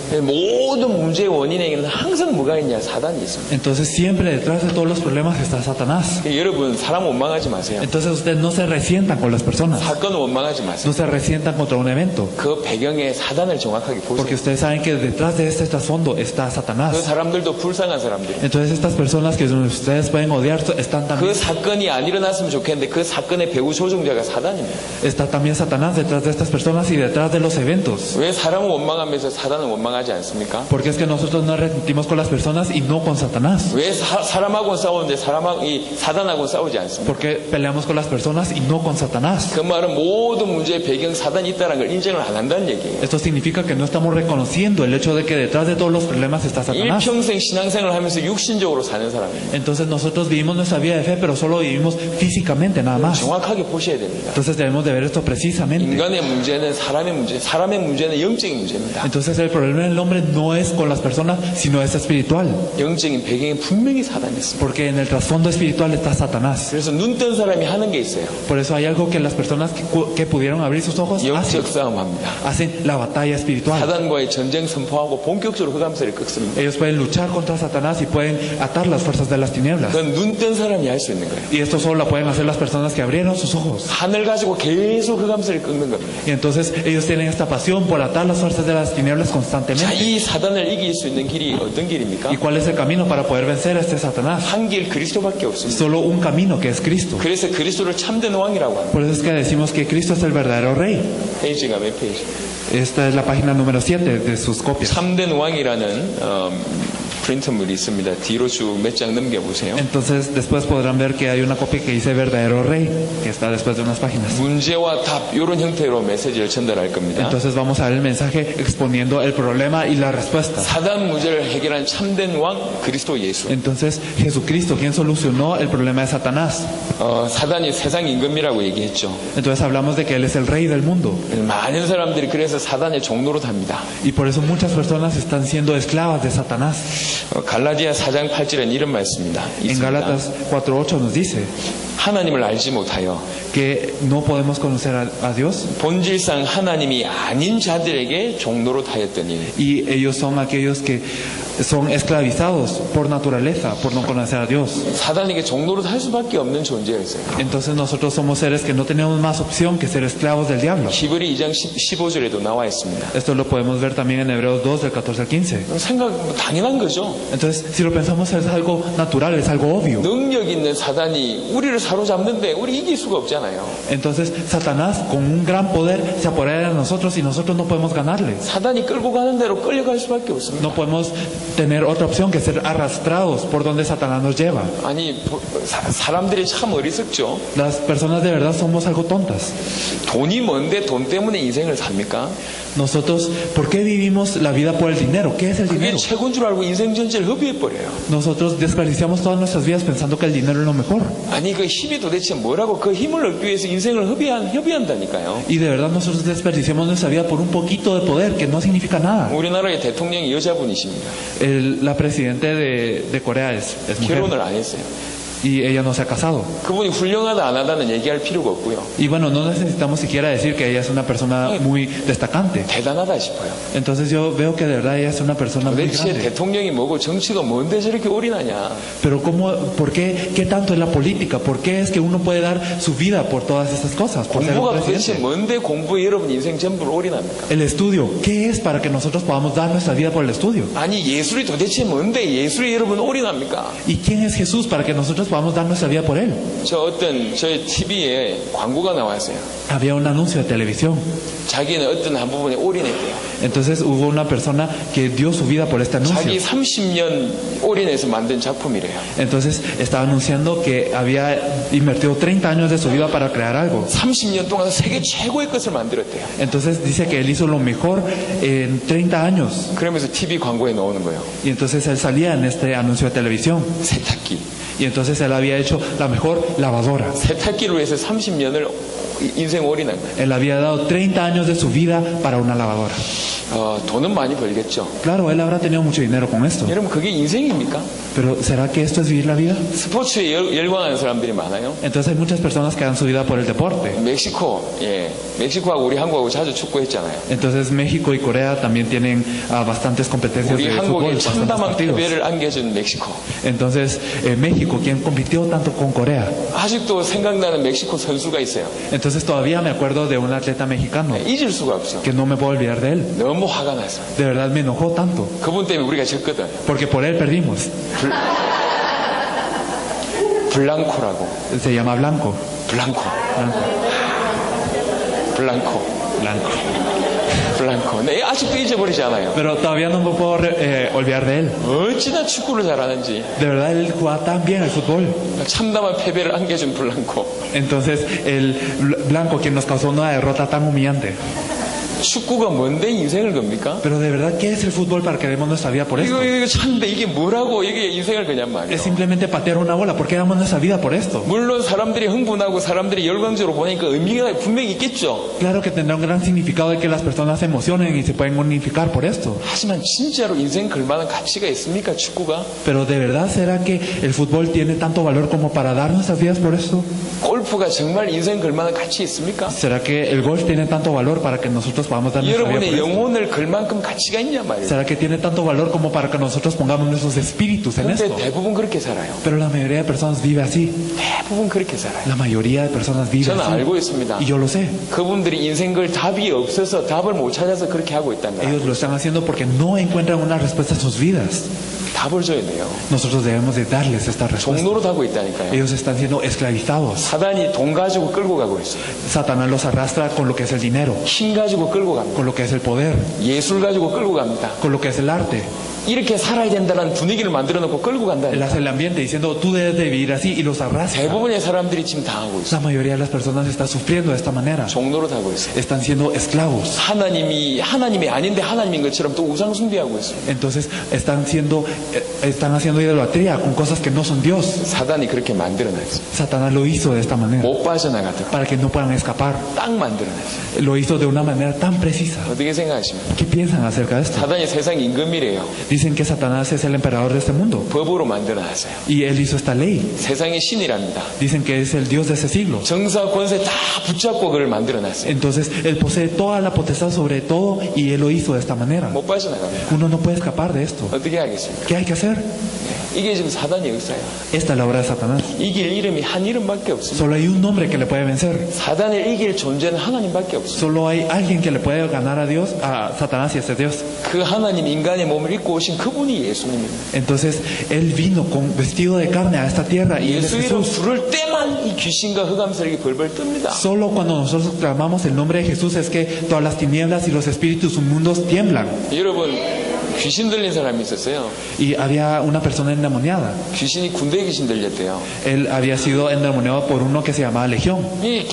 모든 문제의 원인에는 항상 뭐가 있냐? 사단이 있습니다. Entonces siempre detrás de todos los problemas está Satanás. 여러분 사람 원망하지 마세요. Entonces ustedes no se resientan con las personas, 사건 원망하지 마세요. no se resientan contra un evento, 그 배경에 사단을 정확하게 porque 보세요. ustedes saben que detrás de este trasfondo está 그 Satanás. 사람들도 불쌍한 사람들. Entonces estas personas que ustedes pueden odiar están 그 también, 사건이 안 일어났으면 좋겠는데 그 사건의 배후 조종자가 사단입니다. está también Satanás detrás de estas personas y detrás de los eventos. 왜 사람은 원망하면서 사단은 원망하지 않습니까? Porque es que nosotros no resentimos con las personas y no con Satanás. 왜 사, 사람하고 싸우는데 사람하고 이 사단하고 싸우지 않습니까? Porque peleamos con las personas y no con Satanás. 그 말은 모든 문제의 배경 사단이 있다는 걸 인정을 안 한다는 얘기예요. Esto significa que no estamos reconociendo el hecho de que detrás de todos los problemas está Satanás. 일평생 신앙생활을 하면서 육신적으로 사는 사람입니다. Entonces nosotros vivimos nuestra vida de fe, pero solo vivimos físicamente nada más. 정확하게 보셔야 됩니다. Entonces debemos de ver esto precisamente. 인간의 문제는 사람의 문제, 사람의 문제는 영적인 문제입니다. Entonces el problema del hombre no es con las personas, sino es espiritual. 영적인 배경에 분명히 사단이 있습니다. Porque en el trasfondo espiritual está Satanás. 그래서 눈 뜬 사람이 하는 게 있어요. Por eso hay algo que las personas que, que pudieron abrir sus ojos hacen, 영적 싸움합니다. hacen la batalla espiritual. 사단과의 전쟁 선포하고 본격적으로 흑암세를 꺾습니다. Ellos pueden luchar contra Satanás y pueden atar las fuerzas de las tinieblas. 그건 눈 뜬 사람이 할 수 있는 거예요. Y esto solo lo pueden hacer las personas que abrieron sus ojos. 하늘 가지고 계속 흑암세를 꺾는 겁니다. Y entonces ellos tienen esta pasión por atar las fuerzas de las tinieblas 자, constantemente. 이 사단을 이길 수 있는 길이 어떤 길입니까? ¿Y cuál es el camino para poder vencer a este Satanás? 한 길 그리스도밖에 없습니다. Solo un camino que es Cristo. 그래서 그래서 그리스도를 참된 왕이라고 합니다. Por eso es que decimos que Cristo es el verdadero Rey. 페이지가 몇 페이지? Esta es la página número siete de sus copias. 참된 왕이라는 어, 프린트물이 있습니다. 뒤로 쭉 몇 장 넘겨보세요. Entonces después podrán ver que hay una copia que dice verdadero Rey, que está después de unas páginas. 문제와 답 이런 형태로 메시지를 전달할 겁니다. Entonces vamos a ver el mensaje exponiendo el problema y la respuesta. 사단 문제를 해결한 참된 왕 그리스도 예수. Entonces Jesucristo, quien solucionó el problema de Satanás. 어, 사단이 세상 임금이라고 얘기했죠. Entonces hablamos de que Él es el Rey del mundo. 많은 사람들이 그래서 사단의 종로로 답니다. Y por eso muchas personas están siendo esclavas de Satanás. 어, 갈라디아 사 장 팔 절에는 이런 말씀입니다. En Gálatas cuatro ocho nos dice 하나님을 알지 못하여 que no podemos conocer a, a Dios 본질상 하나님이 아닌 자들에게 종로로 타였더니 y ellos son aquellos que son esclavizados por naturaleza, por no conocer a Dios. 사단에게 종로로 탈 수밖에 없는 존재였어요. Entonces nosotros somos seres que no tenemos más opción que ser esclavos del diablo. 히브리 이 장 십오 절에도 나와 있습니다. Esto lo podemos ver también en Hebreos dos del catorce al quince. 생각 당연한 거죠. Entonces si lo pensamos es algo natural, es algo obvio. 능력 있는 사단이 우리를 사로잡는데 우리 이길 수가 없잖아요. Entonces Satanás con un gran poder se apodera de nosotros y nosotros no podemos ganarle. 사단이 끌고 가는 대로 끌려갈 수밖에 없습니다. No podemos tener otra opción que ser arrastrados por donde Satanás nos lleva. 아니 사, 사람들이 참 어리석죠. Las personas de verdad somos algo tontas. 돈이 뭔데 돈 때문에 인생을 삽니까? Nosotros, ¿por qué vivimos la vida por el dinero? ¿Qué es el 그게 dinero? 최고인 줄 알고 인생 전체를 허비해버려요. Nosotros desperdiciamos todas nuestras vidas pensando que el dinero es lo mejor. 아니 그 힘이 도대체 뭐라고 그 힘을 얻기 위해서 인생을 허비한, 협의한다니까요. Y de verdad nosotros desperdiciamos nuestra vida por un poquito de poder que no significa nada. 우리나라의 대통령이 여자분이십니다. El- la presidenta de, de Corea es, es mujer 결혼을 안 했어요. y ella no se ha casado. 그분이 훌륭하다 안 하다는 얘기할 필요가 없고요. Y bueno, no necesitamos siquiera decir que ella es una persona muy destacante. 대단하다 싶어요. Entonces yo veo que de verdad ella es una persona muy 도대체 grande. 대통령이 뭐고 정치가 뭔데 저렇게 올인하냐. Pero ¿cómo, por qué, qué tanto es la política? ¿Por qué es que uno puede dar su vida por todas estas cosas? Por ser un 공부가 도대체 presidente. 뭔데 공부에 여러분 인생 전부를 올인합니까? El estudio, ¿qué es para que nosotros podamos dar nuestra vida por el estudio? 아니 예술이 도대체 뭔데 예술에 여러분 올인합니까? ¿Y quién es Jesús para que nosotros podamos dar nuestra vida por Él? 저 어떤 저희 티비에 광고가 나왔어요. Había un anuncio de televisión. 자기는 어떤 한 부분에 올인했대요. Entonces hubo una persona que dio su vida por este 자기 anuncio. 삼십 년 올인해서 만든 작품이래요. Entonces estaba anunciando que había invertido treinta años de su vida para crear algo. 삼십 년 동안 세계 최고의 것을 만들었대요. Entonces dice que él hizo lo mejor en treinta años. 그러면서 티비 광고에 나오는 거예요. Y entonces él salía en este anuncio de televisión. 세탁기. Y entonces él había hecho la mejor lavadora. 세탁기로 해서 삼십 년을 인생 올인한 거예요. Él había dado treinta años de su vida para una lavadora. 어, 돈은 많이 벌겠죠. Claro, él habrá tenido mucho dinero con esto. 여러분 그게 인생입니까? Pero ¿será que esto es vivir la vida? 스포츠에 열, 열광하는 사람들이 많아요. Entonces hay muchas personas que dan su vida por el deporte. 멕시코, 예, 멕시코하고 우리 한국하고 자주 축구했잖아요. Entonces México y Corea también tienen ah, bastantes competencias 우리 de fútbol, 한국에 bastantes 참담한 partidos. 패배를 안겨준 멕시코. Entonces eh, México, quien compitió tanto con Corea. 아직도 생각나는 멕시코 선수가 있어요. Entonces todavía me acuerdo de un atleta mexicano 잊을 수가 없어. que no me puedo olvidar de él. 너무 화가 나서. De verdad me enojó tanto 그분 때문에 우리가 졌거든. porque por él perdimos. 블랑코라고. Se llama Blanco. 블랑코. Blanco. 블랑코. Blanco. 블랑코. 네, 아직도 잊어버리지 않아요. Pero todavía no me puedo re- eh, olvidar de él. 어찌나 축구를 잘하는지. De verdad él jugaba tan bien el fútbol. 참담한 패배를 안겨준 블랑코. Entonces el Bl- Blanco, quien nos causó una derrota tan humillante. 축구가 뭔데 인생을 겁니까? Pero de verdad, ¿qué es el fútbol para que demos nuestra vida por esto? 이거, 이거 참데 이게 뭐라고 이게 인생을 그냥 말이에요. Es simplemente patear una bola. ¿Por qué damos nuestra vida por esto? 물론 사람들이 흥분하고 사람들이 열광적으로 보니까 의미가 분명히 있겠죠. Claro que tendrá un gran significado de que las personas se emocionen y se pueden unificar por esto. 하지만 진짜로 인생 걸만한 가치가 있습니까 축구가? Pero de verdad, ¿será que el fútbol tiene tanto valor como para dar nuestras vidas por esto? 골프가 정말 인생 걸만한 가치 있습니까? ¿Será que el golf tiene tanto valor para que nosotros podamos dar nuestra vida por 여러분의 esto? 영혼을 걸 만큼 가치가 있냐 말이에요. ¿Será que tiene tanto valor como para que nosotros pongamos nuestros espíritus en 근데 esto? 대부분 그렇게 살아요. Pero la mayoría de personas vive así. 대부분 그렇게 살아요. La mayoría de personas vive 저는 알고 así. 있습니다. Y yo lo sé. 그분들이 인생 걸 답이 없어서 답을 못 찾아서 그렇게 하고 있다는 거예요. Ellos lo están haciendo porque no encuentran una respuesta a sus vidas. 답을 줘야 돼요. Nosotros debemos de darles esta respuesta. 종로로 하고 있다니까요. Ellos están siendo esclavizados. 사단이 돈 가지고 끌고 가고 있어요. Satanás los arrastra con lo que es el dinero, 힘 가지고 끌고 갑니다. con lo que es el poder, 예술 가지고 끌고 갑니다. con lo que es el arte. 이렇게 살아야 된다는 분위기를 만들어 놓고 끌고 Él 간다니까. hace el ambiente diciendo tú debes de vivir así y los arrastra. 대부분의 사람들이 지금 당하고 있어요. La mayoría de las personas está sufriendo de esta manera. 종로로 하고 있어요. Están siendo esclavos. 하나님이 하나님이 아닌데 하나님인 것처럼 또 우상 숭배하고 있어요. Entonces están siendo, eh, están haciendo idolatría con cosas que no son Dios. 사단이 그렇게 만들어놨어요. Satanás lo hizo de esta manera 못 빠져나가도록 para que no puedan escapar. 딱 만들어놨어요. Lo hizo de una manera tan precisa. 어떻게 생각하십니까? ¿Qué piensan acerca de esto? 사단이 세상 임금이래요. Dicen que Satanás es el emperador de este mundo 법으로 만들어놨어요. y él hizo esta ley. 세상의 신이랍니다. Dicen que es el Dios de ese siglo. 정사 권세 다 붙잡고 그걸 만들어놨어요. Entonces él posee toda la potestad sobre todo y él lo hizo de esta manera. 못 빠져나갑니다. Uno no puede escapar de esto. 어떻게 하겠습니까? ¿Qué hay que hacer? 이게 지금 사단의 역사예요. Esta es la obra de Satanás. 이길 이름이 한 이름밖에 없습니다. Solo hay un nombre que le puede vencer. 사단을 이길 존재는 하나님밖에 없습니다. Solo hay alguien que le puede ganar a Dios, a Satanás, y ese Dios. 그 하나님 인간의 몸을 입고 오신 그분이 예수님입니다. Entonces él vino con vestido de carne a esta tierra y él es 예수 이름 Jesús. 부를 때만 이 귀신과 흑암세력이 벌벌 뜹니다. Solo cuando nosotros clamamos el nombre de Jesús es que todas las tinieblas y los espíritus inmundos tiemblan. 여러분, 귀신 들린 사람이 있었어요. Y había una persona endemoniada. 귀신이 군대 귀신 들렸대요. Él había sido endemoniado por uno que se llamaba Legión. 이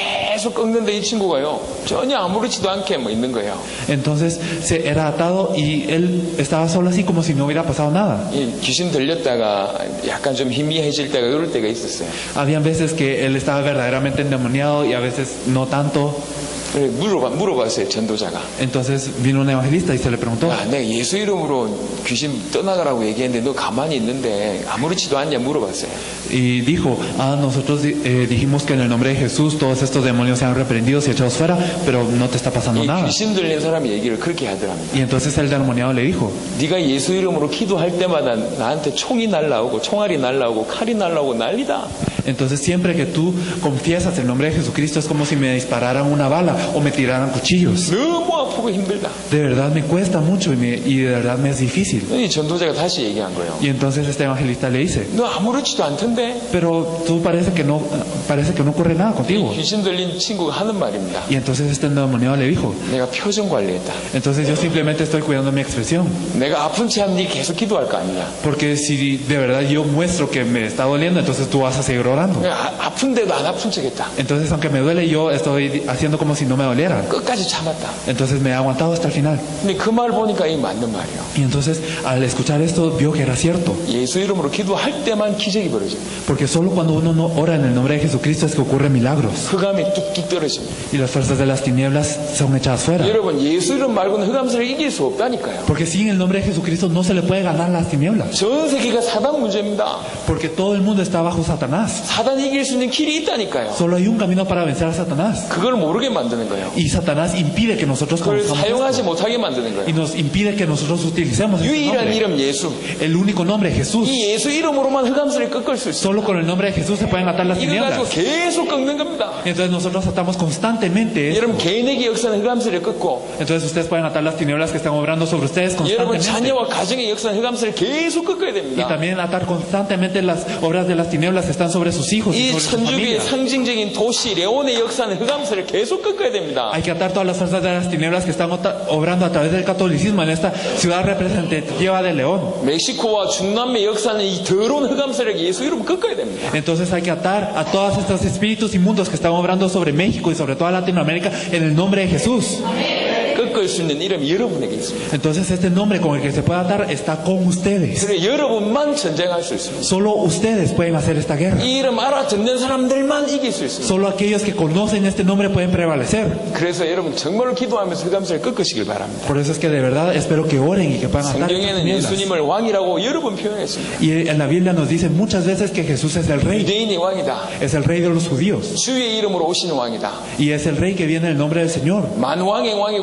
계속 꺾는데 이 친구가요. 전혀 아무렇지도 않게 뭐 있는 거예요. Entonces se era atado y él estaba solo así como si no hubiera pasado nada. 이 귀신 들렸다가 약간 좀 희미해질 때가 이럴 때가 있었어요. Habían veces que él estaba verdaderamente endemoniado y a veces no tanto. 그래, 물어봐, 물어봤어요, 전도자가. Entonces vino un evangelista y se le preguntó, 야, 내가 예수 이름으로 귀신 떠나가라고 얘기했는데 너 가만히 있는데 아무렇지도 않냐 물어봤어요. y dijo, ah, nosotros eh, dijimos que en el nombre de Jesús todos estos demonios sean reprendidos y echados fuera, pero no te está pasando 이 nada. 귀신 들린 사람이 얘기를 그렇게 하더랍니다. Y entonces el endemoniado le dijo, 네가 예수 이름으로 기도할 때마다 나한테 총이 날라오고 총알이 날라오고 칼이 날라오고 난리다. entonces siempre que tú confiesas el nombre de Jesucristo es como si me dispararan una bala o me tiraran cuchillos. 너무 아프고 힘들다. De verdad me cuesta mucho y, me- y de verdad me es difícil. 이 전도자가 다시 얘기한 거예요. Y entonces este evangelista le dice, 너 아무렇지도 않던데. pero tú parece que no, parece que no ocurre nada contigo. 이 귀신 들린 친구가 하는 말입니다. Y entonces este endemoniado le dijo, 내가 표정 관리했다. entonces yo simplemente estoy cuidando mi expresión. 내가 아픈 채 하면 네 계속 기도할 거 아니냐. Porque si de verdad yo muestro que me está doliendo, entonces tú vas a seguir orando. 아, 아픈데도 안 아픈 척했다. Entonces aunque me duele, yo estoy haciendo como si no me doliera. 끝까지 참았다. Entonces me he aguantado hasta el final. 근데 그 말 보니까 이 맞는 말이에요. Y entonces al escuchar esto vio que era cierto. 예수 이름으로 기도할 때만 기적이 벌어집니다. Porque solo cuando uno no ora en el nombre de Jesucristo es que ocurren milagros. 흑암이 뚝뚝 떨어집니다. Y las fuerzas de las tinieblas son echadas fuera. 여러분, 예수 이름 말고는 흑암세를 이길 수 없다니까요. Porque sin el nombre de Jesucristo no se le puede ganar las tinieblas. 전 세계가 사단 문제입니다. Porque todo el mundo está bajo Satanás. 사단이 이길 수 있는 길이 있다니까요. Solo hay un camino para vencer a Satanás. 그걸 모르게 만드는 거예요. Y Satanás impide que nosotros 그걸 conozcamos 사용하지 esto. 못하게 만드는 Y 거예요. nos impide que nosotros utilicemos este 유일한 nombre. 이름 예수. El único nombre, Jesús. 이 예수 이름으로만 흑암세를 꺾을 수 있어요. Solo con el nombre de Jesús se pueden atar las 이걸 가지고 tinieblas. 계속 꺾는 겁니다. Entonces nosotros atamos constantemente esto. 여러분, 개인에게 역사는 흑암세를 꺾고 Entonces ustedes pueden atar las tinieblas que están obrando sobre ustedes 여러분 constantemente. 자녀와 가정의 역사는 흑암세를 계속 꺾어야 Y 됩니다. también atar constantemente las obras de las tinieblas que están sobre sus hijos y 이 sobre su 천주교의 familia. 상징적인 도시 레온의 역사는 흑암세를 계속 꺾어야 됩니다. Hay que atar todas las fuerzas de las tinieblas que están ota- obrando a través del catolicismo en esta ciudad representativa de León. 멕시코와 중남미 역사는 이 더러운 흑암세력 예수 이름 꺾어야 됩니다. Entonces hay que atar a todos estos espíritus inmundos que están obrando sobre México y sobre toda Latinoamérica en el nombre de Jesús. 꺾을 수 있는 이름이 여러분에게 있습니다. Entonces este nombre con el que se puede atar está con ustedes. 그래 여러분만 전쟁할 수 있습니다. Solo ustedes pueden hacer esta guerra. 이 이름 알아듣는 사람들만 이길 수 있습니다. Solo aquellos que conocen este nombre pueden prevalecer. 그래서 여러분 정말로 기도하면서 흑암세를 꺾으시길 바랍니다. Por eso es que de verdad espero que oren y que puedan atar estas 성경에는 tinieblas. 예수님을 왕이라고 여러 번 표현했습니다. Y en la Biblia nos dice muchas veces que Jesús es el rey, 유대인의 왕이다. es el rey de los judíos 주의 이름으로 오시는 왕이다. y es el rey que viene en el nombre del Señor. 만왕의 왕이고 만주의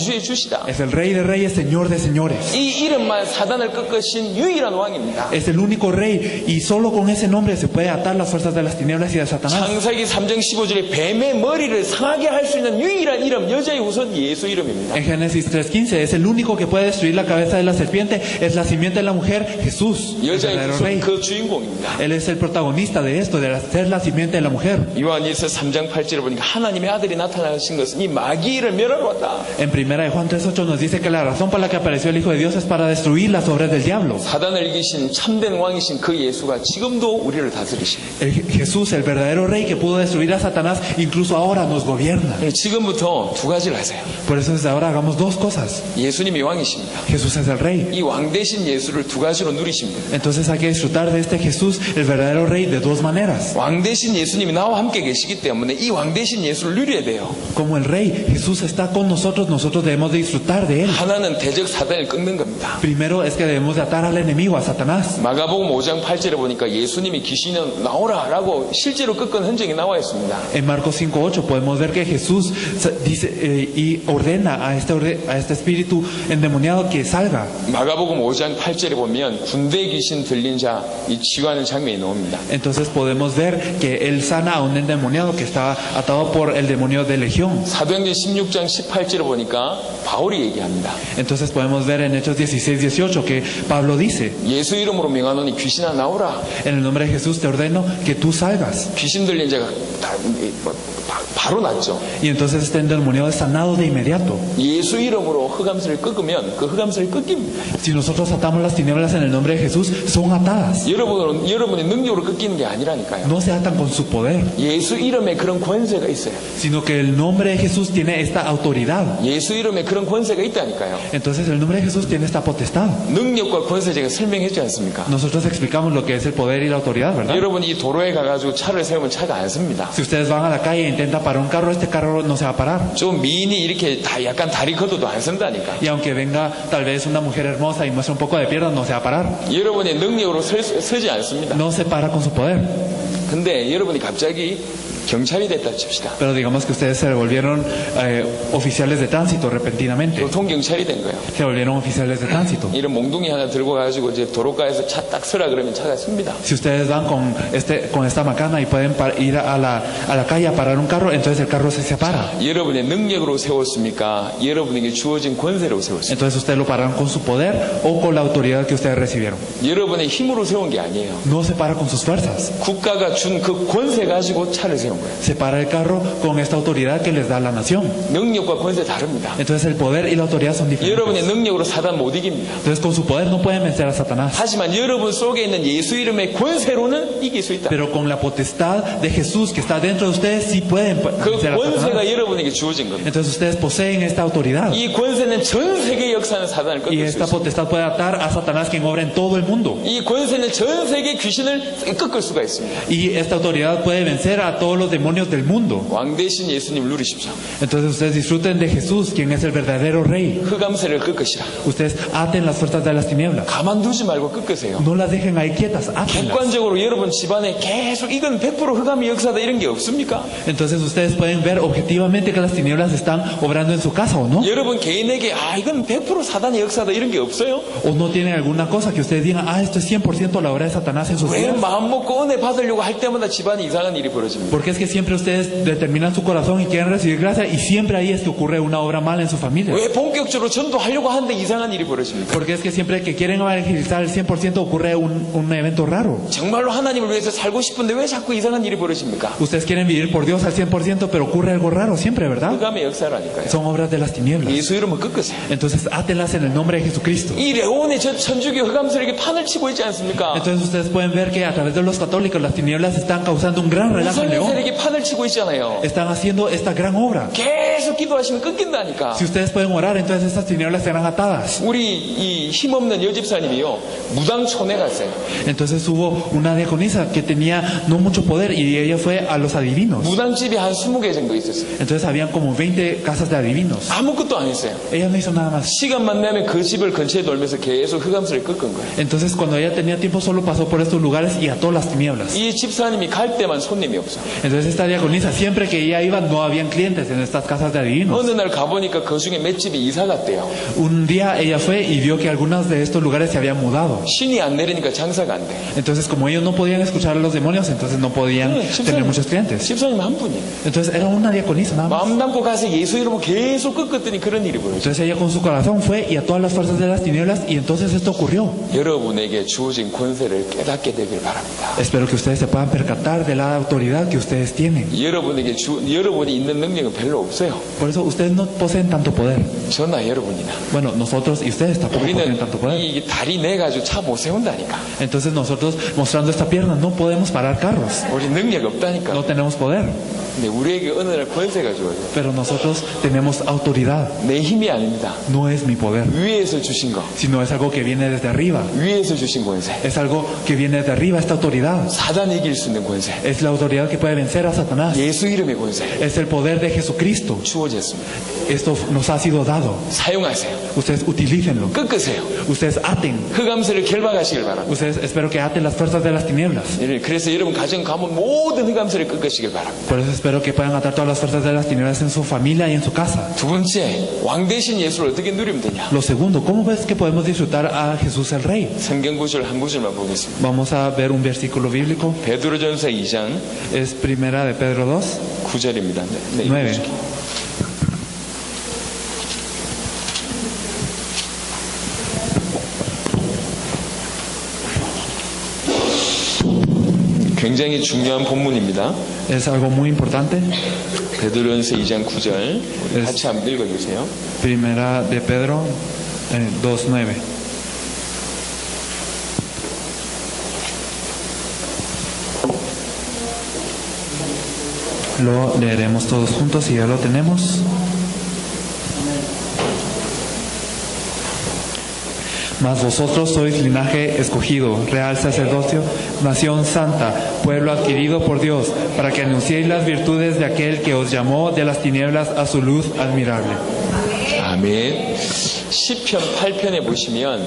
왕중의 주시다. Es el Rey de Reyes, Señor de Señores. 이 이름만 사단을 꺾으신 유일한 왕입니다. Es el único Rey y solo con ese nombre se puede atar las fuerzas de las tinieblas y de Satanás. 창세기 삼 장 십오 절에 뱀의 머리를 상하게 할 수 있는 유일한 이름, 여자의 후손 예수 이름입니다. En Génesis tres quince es el único que puede destruir la cabeza de la serpiente, es la simiente de la mujer, Jesús, el 여자의 verdadero 후손 Rey. 그 주인공입니다. Él es el protagonista de esto, de ser la simiente de la mujer. 요한일서 삼 장 팔 절에 보니까 하나님의 아들이 나타나신 것은 이 마귀를 멸하러 왔다. En primera de Juan tres ocho nos dice que la razón por la que apareció el Hijo de Dios es para destruir las obras del diablo. 사단을 이기신 참된 왕이신 그 예수가 지금도 우리를 다스리십니다. El Jesús, el verdadero Rey que pudo destruir a Satanás, incluso ahora nos gobierna. 지금부터 두 가지를 하세요. Por eso desde ahora hagamos dos cosas. 예수님이 왕이십니다. Jesús es el Rey. 이 왕 대신 예수를 두 가지로 누리십니다. Entonces hay que disfrutar de este Jesús, el verdadero Rey, de dos maneras. 왕 대신 예수님이 나와 함께 계시기 때문에 이 왕 대신 예수를 누려야 돼요. Como el Rey, Jesús está con nosotros, nosotros debemos de disfrutar de Él. 하나는 대적 사단을 끊는 겁니다. Primero es que debemos de atar al enemigo, a Satanás. 마가복음 오 장 팔 절에 보니까 예수님이 귀신은 나오라 라고 실제로 꺾은 흔적이 나와 있습니다. En Marcos cinco ocho podemos ver que Jesús dice eh, y ordena a este, orde, a este espíritu endemoniado que salga. 마가복음 오 장 팔 절에 보면 군대 귀신 들린 자 이 치유하는 장면이 나옵니다. Entonces podemos ver que Él sana a un endemoniado que estaba atado por el demonio de legión. 사도행전 십육 장 십팔 절에 보니까 바울이 얘기합니다. Entonces podemos ver en Hechos dieciséis dieciocho que Pablo dice: 예수 이름으로 명하노니 귀신아 나오라. En el nombre de Jesús te ordeno que tú salgas. 귀신 들린 자가 다, 뭐, 바, 바로 낫죠. Y entonces este endemoniado es sanado de inmediato. 예수 이름으로 흑암슬을 꺾으면 그 흑암슬을 꺾입니다. Si nosotros atamos las tinieblas en el nombre de Jesús, son atadas. 여러분은 여러분의 능력으로 꺾이는 게 아니라니까요. No se atan con su poder, 예수 이름에 그런 권세가 있어요. sino que el nombre de Jesús tiene esta autoridad. 예수 이름에 그런 권세가 있다니까요. Entonces el nombre de Jesús tiene esta potestad. 능력과 권세 제가 설명했지 않습니까? Nosotros explicamos lo que es el poder y la autoridad, ¿verdad? 여러분이 이 도로에 가가지고 차를 세우면 차가 안 섭니다. Si ustedes van a la calle e intentan parar un carro, este carro no se va a parar. 좀 미인이 이렇게 다 약간 다리 걷어도 안 선다니까. Y aunque venga tal vez una mujer hermosa y muestre un poco de pierna, no se va a parar. 여러분의 능력으로 서, 서지 않습니다. No se para con su poder. 근데 여러분이 갑자기 경찰이 됐다 칩시다. Pero digamos que ustedes se volvieron eh, oficiales de tránsito repentinamente. 교통 경찰이 된 거예요. Se volvieron oficiales de tránsito. 이런 몽둥이 하나 들고 가지고 이제 도로가에서 차 딱 서라 그러면 차가 씁니다. Si ustedes van con este con esta macana y pueden par- ir a la, a la calle a parar un carro, entonces el carro se separa. 여러분의 능력으로 세웠습니까? 여러분에게 주어진 권세로 세웠습니까? Entonces ustedes lo pararon con su poder o con la autoridad que ustedes recibieron. 여러분의 힘으로 세운 게 아니에요. No se para con sus fuerzas. 국가가 준 그 권세 가지고 차를 세운 거예요. Se para el carro con esta autoridad que les da la nación. 능력과 권세 다릅니다. Entonces el poder y la autoridad son 여러분의 diferentes. 능력으로 사단 못 이깁니다. Entonces con su poder no pueden vencer a Satanás. 하지만 여러분 속에 있는 예수 이름의 권세로는 이길 수 있다. Pero con la potestad de Jesús que está dentro de ustedes sí pueden 그 vencer a 권세가 Satanás. 여러분에게 주어진 겁니다. Entonces ustedes poseen esta autoridad. 이 권세는 전 세계 역사는 사단을 Y 꺾을 수 esta 있습니다. potestad puede atar a Satanás quien obra en todo el mundo. 이 권세는 전 세계 귀신을 꺾을 수가 있습니다. Y esta autoridad puede vencer a todos los demonios del mundo. 왕 대신 예수님을 누리십시오. Entonces ustedes disfruten de Jesús, quien es el verdadero Rey. 흑암세를 꺾으시라. Ustedes aten las fuerzas de las tinieblas. 가만두지 말고 꺾으세요. No las dejen ahí quietas, átenlas. 객관적으로 여러분 집안에 계속 이건 백 퍼센트 흑암의 역사다 이런 게 없습니까? Entonces ustedes pueden ver objetivamente que las tinieblas están obrando en su casa, ¿o no? 여러분 개인에게 아 이건 백 퍼센트 사단의 역사다 이런 게 없어요? ¿O no tienen alguna cosa que ustedes digan, ah, esto es cien por ciento la obra de Satanás en sus 왜 vidas? 마음 먹고 은혜 받으려고 할 때마다 집안에 이상한 일이 벌어집니다. Porque es que siempre ustedes determinan su corazón y quieren recibir gracia y siempre ahí es que ocurre una obra mala en su familia. 왜 본격적으로 전도하려고 하는데 이상한 일이 벌어집니까? Porque es que siempre que quieren evangelizar el cien por ciento ocurre un, un evento raro. 정말로 하나님을 위해서 살고 싶은데 왜 자꾸 이상한 일이 벌어집니까? Ustedes quieren vivir por Dios al cien por ciento, pero ocurre algo raro siempre, ¿verdad? 흑암의 역사라니까요. Son obras de las tinieblas. 예수 이름을 꺾으세요. Entonces átenlas en el nombre de Jesucristo. 이 레온의 저 천주교 흑암설에게 판을 치고 있지 않습니까? Entonces ustedes pueden ver que a través de los católicos las tinieblas están causando un gran relajo en León. 무성인들에게 판을 치고 있잖아요. Están haciendo esta gran obra. 계속 기도하시면 끊긴다니까. Si ustedes pueden orar, entonces estas tinieblas serán atadas. 우리 이 힘없는 여집사님이요 무당촌에 갔어요. Entonces hubo una diaconisa que tenía no mucho poder y ella fue a los adivinos. 무당집이 한 스무 개 정도 있었어요. Entonces habían como veinte casas de adivinos. 아무것도 안 했어요. Ella no hizo nada más. 시간만 나면 그 집을 근처에 돌면서 계속 흑암설을 꺾은 거예요. Entonces cuando ella tenía tiempo solo pasó por estos lugares y ató las tinieblas. 이 집사님이 갈 때만 손님이 없어. Entonces esta diaconisa, siempre que ella iba, no habían clientes en estas casas de adivinos. 어느 날 가보니까 그 중에 몇 집이 이사 갔대요. Un día ella fue y vio que algunos de estos lugares se habían mudado. 신이 안 내리니까 장사가 안 돼. Entonces como ellos no podían escuchar a los demonios, entonces no podían tener muchos clientes. 집사님 한 분이에요. Entonces era una diaconisa nada más. 마음 담고 가서 예수 이름으로 계속 꺾었더니 그런 일이 벌어졌어요. Entonces ella con su corazón fue y a todas las fuerzas de las tinieblas y entonces esto ocurrió. 여러분에게 주어진 권세를 깨닫게 되길 바랍니다. Espero que ustedes se puedan percatar de la autoridad que ustedes tienen. 여러분에게 주, 여러분이 있는 능력은 별로 없어요. Por eso ustedes no poseen tanto poder. 저나 여러분이나. Bueno, nosotros y ustedes tampoco poseen 우리는 tanto poder. 이 다리 내 가지고 차 못 세운다니까. Entonces nosotros mostrando esta pierna no podemos parar carros. 우리 능력 없다니까. No tenemos poder. 근데 우리에게 어느 날 권세가 주어요. Pero nosotros tenemos autoridad. 내 힘이 아닙니다. No es mi poder, 위에서 주신 거. sino es algo que viene desde arriba. 위에서 주신 권세. Es algo que viene desde arriba, esta autoridad. 사단 이길 수 있는 권세. Es la autoridad que puede vencer a Satanás. 예수 이름의 권세. Es el poder de Jesucristo. 주어졌습니다. Esto nos ha sido dado. 사용하세요. Ustedes utilícenlo. 꺾으세요. Ustedes aten. 흑암세를 결박하시길 바랍니다. Ustedes espero que aten las fuerzas de las tinieblas. 그래서 여러분 가정 가면 모든 흑암세를 꺾으시길 바랍니다. Por eso espero que puedan atar todas las fuerzas de las tinieblas en su familia y en su casa. 두 번째, 왕 대신 예수를 어떻게 누리면 되냐? Lo segundo, ¿cómo ves que podemos disfrutar a Jesús el Rey? 성경 구절 한 구절만 보겠습니다. Vamos a ver un versículo bíblico. 베드로전서 이 장 Es primera de Pedro dos, 구 절입니다. 네, nueve. 읽어주십시오. 굉장히 중요한 본문입니다. Es algo muy importante. 베드로전서 이 장 구 절 우리 Es- 같이 한번 읽어주세요. Primera de Pedro eh, dos, nueve. Lo leeremos todos juntos y ya lo tenemos. Mas vosotros sois linaje escogido, real sacerdocio, nación santa, pueblo adquirido por Dios, para que anunciéis las virtudes de aquel que os llamó de las tinieblas a su luz admirable. 아멘. 시편 팔 편에 보시면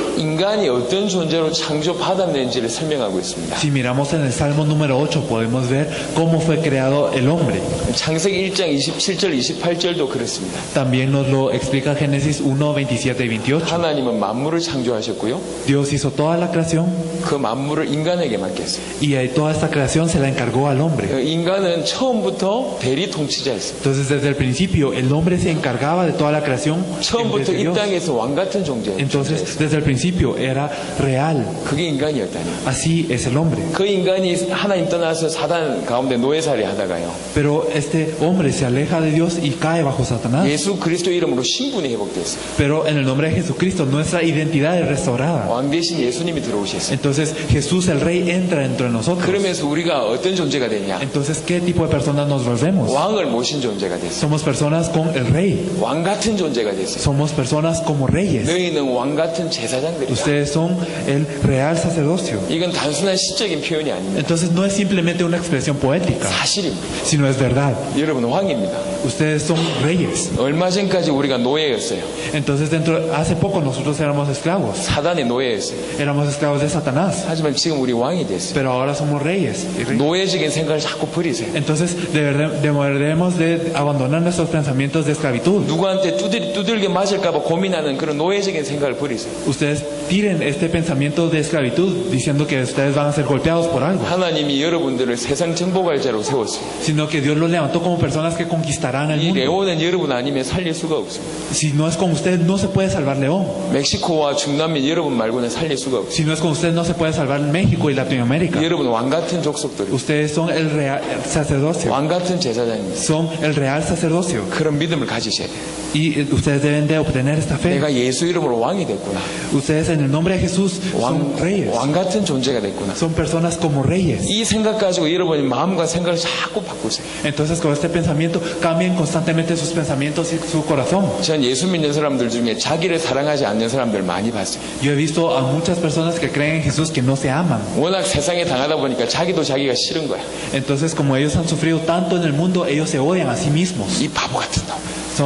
인간이 어떤 존재로 창조받았는지를 설명하고 있습니다. Si miramos en el Salmo número ocho podemos ver cómo fue creado el hombre. 창세기 일 장 이십칠 절 이십팔 절도 그렇습니다. También nos lo explica Génesis uno, veintisiete y veintiocho. 하나님은 만물을 창조하셨고요. Dios hizo toda la creación 그 만물을 인간에게 맡겼어요. y eh, toda esta creación se la encargó al hombre. 인간은 처음부터 대리 통치자였습니다. Entonces desde el principio el hombre se encargaba de toda la creación en vez 처음부터 de 이 Dios. 땅에서 왕 같은 존재였어요. Entonces desde el principio era real. 그게 인간이었다니. Así es el hombre. 그 인간이 하나님 떠나서 사단 가운데 노예살이 하다가요. Pero este hombre se aleja de Dios y cae bajo Satanás. 예수 그리스도 이름으로 신분이 회복됐어요. Pero en el nombre de Jesucristo nuestra identidad es restaurada. 왕 대신 예수님이 들어오셨어요. Entonces Jesús el Rey entra dentro de nosotros. 그러면서 우리가 어떤 존재가 되냐? Entonces, ¿qué tipo de personas nos volvemos? 왕을 모신 존재가 됐어요. Somos personas con el Rey. 왕 같은 존재가 됐어요. Somos personas como reyes. 너희는 왕 같은 제사장들이다. Ustedes son el real sacerdocio. 이건 단순한 시적인 표현이 아닙니다. Entonces no es simplemente una expresión poética, 사실입니다. sino es verdad. 여러분 왕입니다. Ustedes son reyes. 얼마 전까지 우리가 노예였어요. Entonces dentro, hace poco nosotros éramos esclavos. 사단의 노예였어요. Éramos esclavos de Satanás. 하지만 지금 우리 왕이 됐어요. Pero ahora somos reyes. y reyes. 노예적인 생각을 자꾸 버리세요. Entonces deber- deberemos de abandonar nuestros pensamientos de esclavitud. 누구한테 두들, 두들겨 맞을까봐 고민하는 그런 노예적인 생각을 버리세요. Ustedes tiren este pensamiento de esclavitud diciendo que ustedes van a ser golpeados por algo. 하나님이 여러분들을 세상 정복할자로 세웠어요. Sino que Dios los levantó como personas que conquistarán el 이 mundo. 레오는 여러분 아니면 살릴 수가 없습니다. Si no es con usted, no se puede salvar León. 멕시코와 중남미 여러분 말고는 살릴 수가 없어요. Si no es con usted, no se puede salvar México y Latinoamérica. 여러분 왕 같은 족속들, Ustedes son el real sacerdocio. 왕 같은 제사장입니다. Son el real sacerdocio. 그런 믿음을 가지셔야 돼요. Y ustedes deben de obtener esta fe. 내가 예수 이름으로 왕이 됐구나. Ustedes en el nombre de Jesús son 왕, reyes. 왕 같은 존재가 됐구나. Son personas como reyes. 이 생각 가지고 여러분이 마음과 생각을 자꾸 바꾸세요. Entonces con este pensamiento cambien constantemente sus pensamientos y su corazón. 전 예수 믿는 사람들 중에 자기를 사랑하지 않는 사람들 많이 봤어요. Yo he visto a muchas personas que creen en Jesús que no se aman. 워낙 세상에 당하다 보니까 자기도 자기가 싫은 거야. Entonces como ellos han sufrido tanto en el mundo, ellos se odian a sí mismos. 이 바보 같은 놈. Son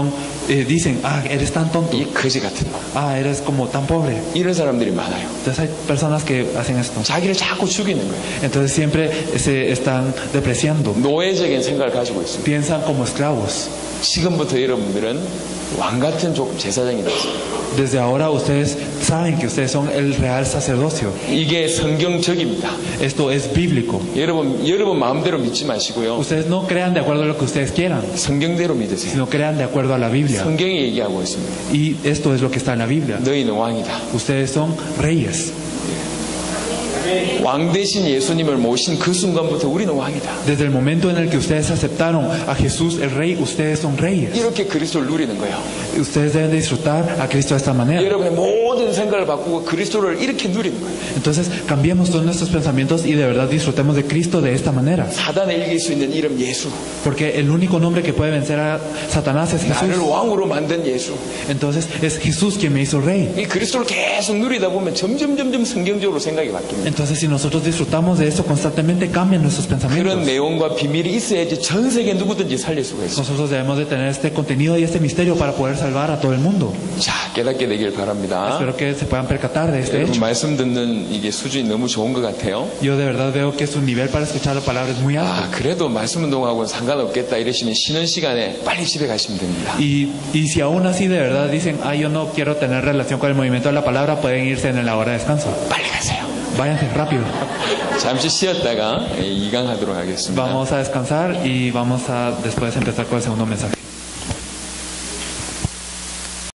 eh, dicen, ah, eres tan tonto, 이 거지 같은 놈. ah, eres como tan pobre. 이런 사람들이 많아요. Entonces hay personas que hacen esto. 자기를 자꾸 죽이는 거예요. Entonces siempre se están depreciando. 노예적인 생각을 가지고 있습니다. Piensan como esclavos. 지금부터 여러분들은 왕 같은 조- 제사장이 됐어요. Desde ahora ustedes saben que ustedes son el real sacerdocio. 이게 성경적입니다. Esto es bíblico. 여러분, 여러분 마음대로 믿지 마시고요. Ustedes no crean de acuerdo a lo que ustedes quieran, 성경대로 믿으세요. sino crean de acuerdo a la Biblia. 성경이 얘기하고 있습니다. Y esto es lo que está en la Biblia. 너희는 왕이다. Ustedes son reyes. 왕 대신 예수님을 모신 그 순간부터 우리는 왕이다. Desde el momento en el que ustedes aceptaron a Jesús el Rey, ustedes son reyes. 이렇게 그리스도를 누리는 거예요. Ustedes deben de disfrutar a Cristo de esta manera. 여러분의 모든 생각을 바꾸고 그리스도를 이렇게 누리는 거예요. Entonces cambiemos todos nuestros pensamientos y de verdad disfrutemos de Cristo de esta manera. 사단을 이길 수 있는 이름 예수. Porque el único nombre que puede vencer a Satanás es 나를 Jesús. 왕으로 만든 예수. Entonces es Jesús quien me hizo rey. 이 그리스도를 계속 누리다 보면 점점 점점 성경적으로 생각이 바뀝니다. Entonces si nosotros disfrutamos de esto constantemente, cambian nuestros 그런 pensamientos. 내용과 비밀이 있어야지 전 세계 누구든지 살릴 수가 있어요. Nosotros debemos de tener este contenido y este misterio para poder salvar a todo el mundo. 자, 깨닫게 되길 바랍니다. Espero que se puedan percatar de este 여러분 hecho. 말씀 듣는 이게 수준이 너무 좋은 것 같아요. Yo de verdad veo que su nivel para escuchar la palabra es muy alto. 아, 그래도 말씀 운동하고는 상관없겠다 이러시면 쉬는 시간에 빨리 집에 가시면 됩니다. Y, y si aún así de verdad dicen, ah, yo no quiero tener relación con el movimiento de la palabra, pueden irse en la hora de descanso. 빨리 가세요. Váyanse rápido. 잠시 쉬었다가 이강하도록 하겠습니다. Vamos a descansar y vamos a después empezar con el segundo mensaje.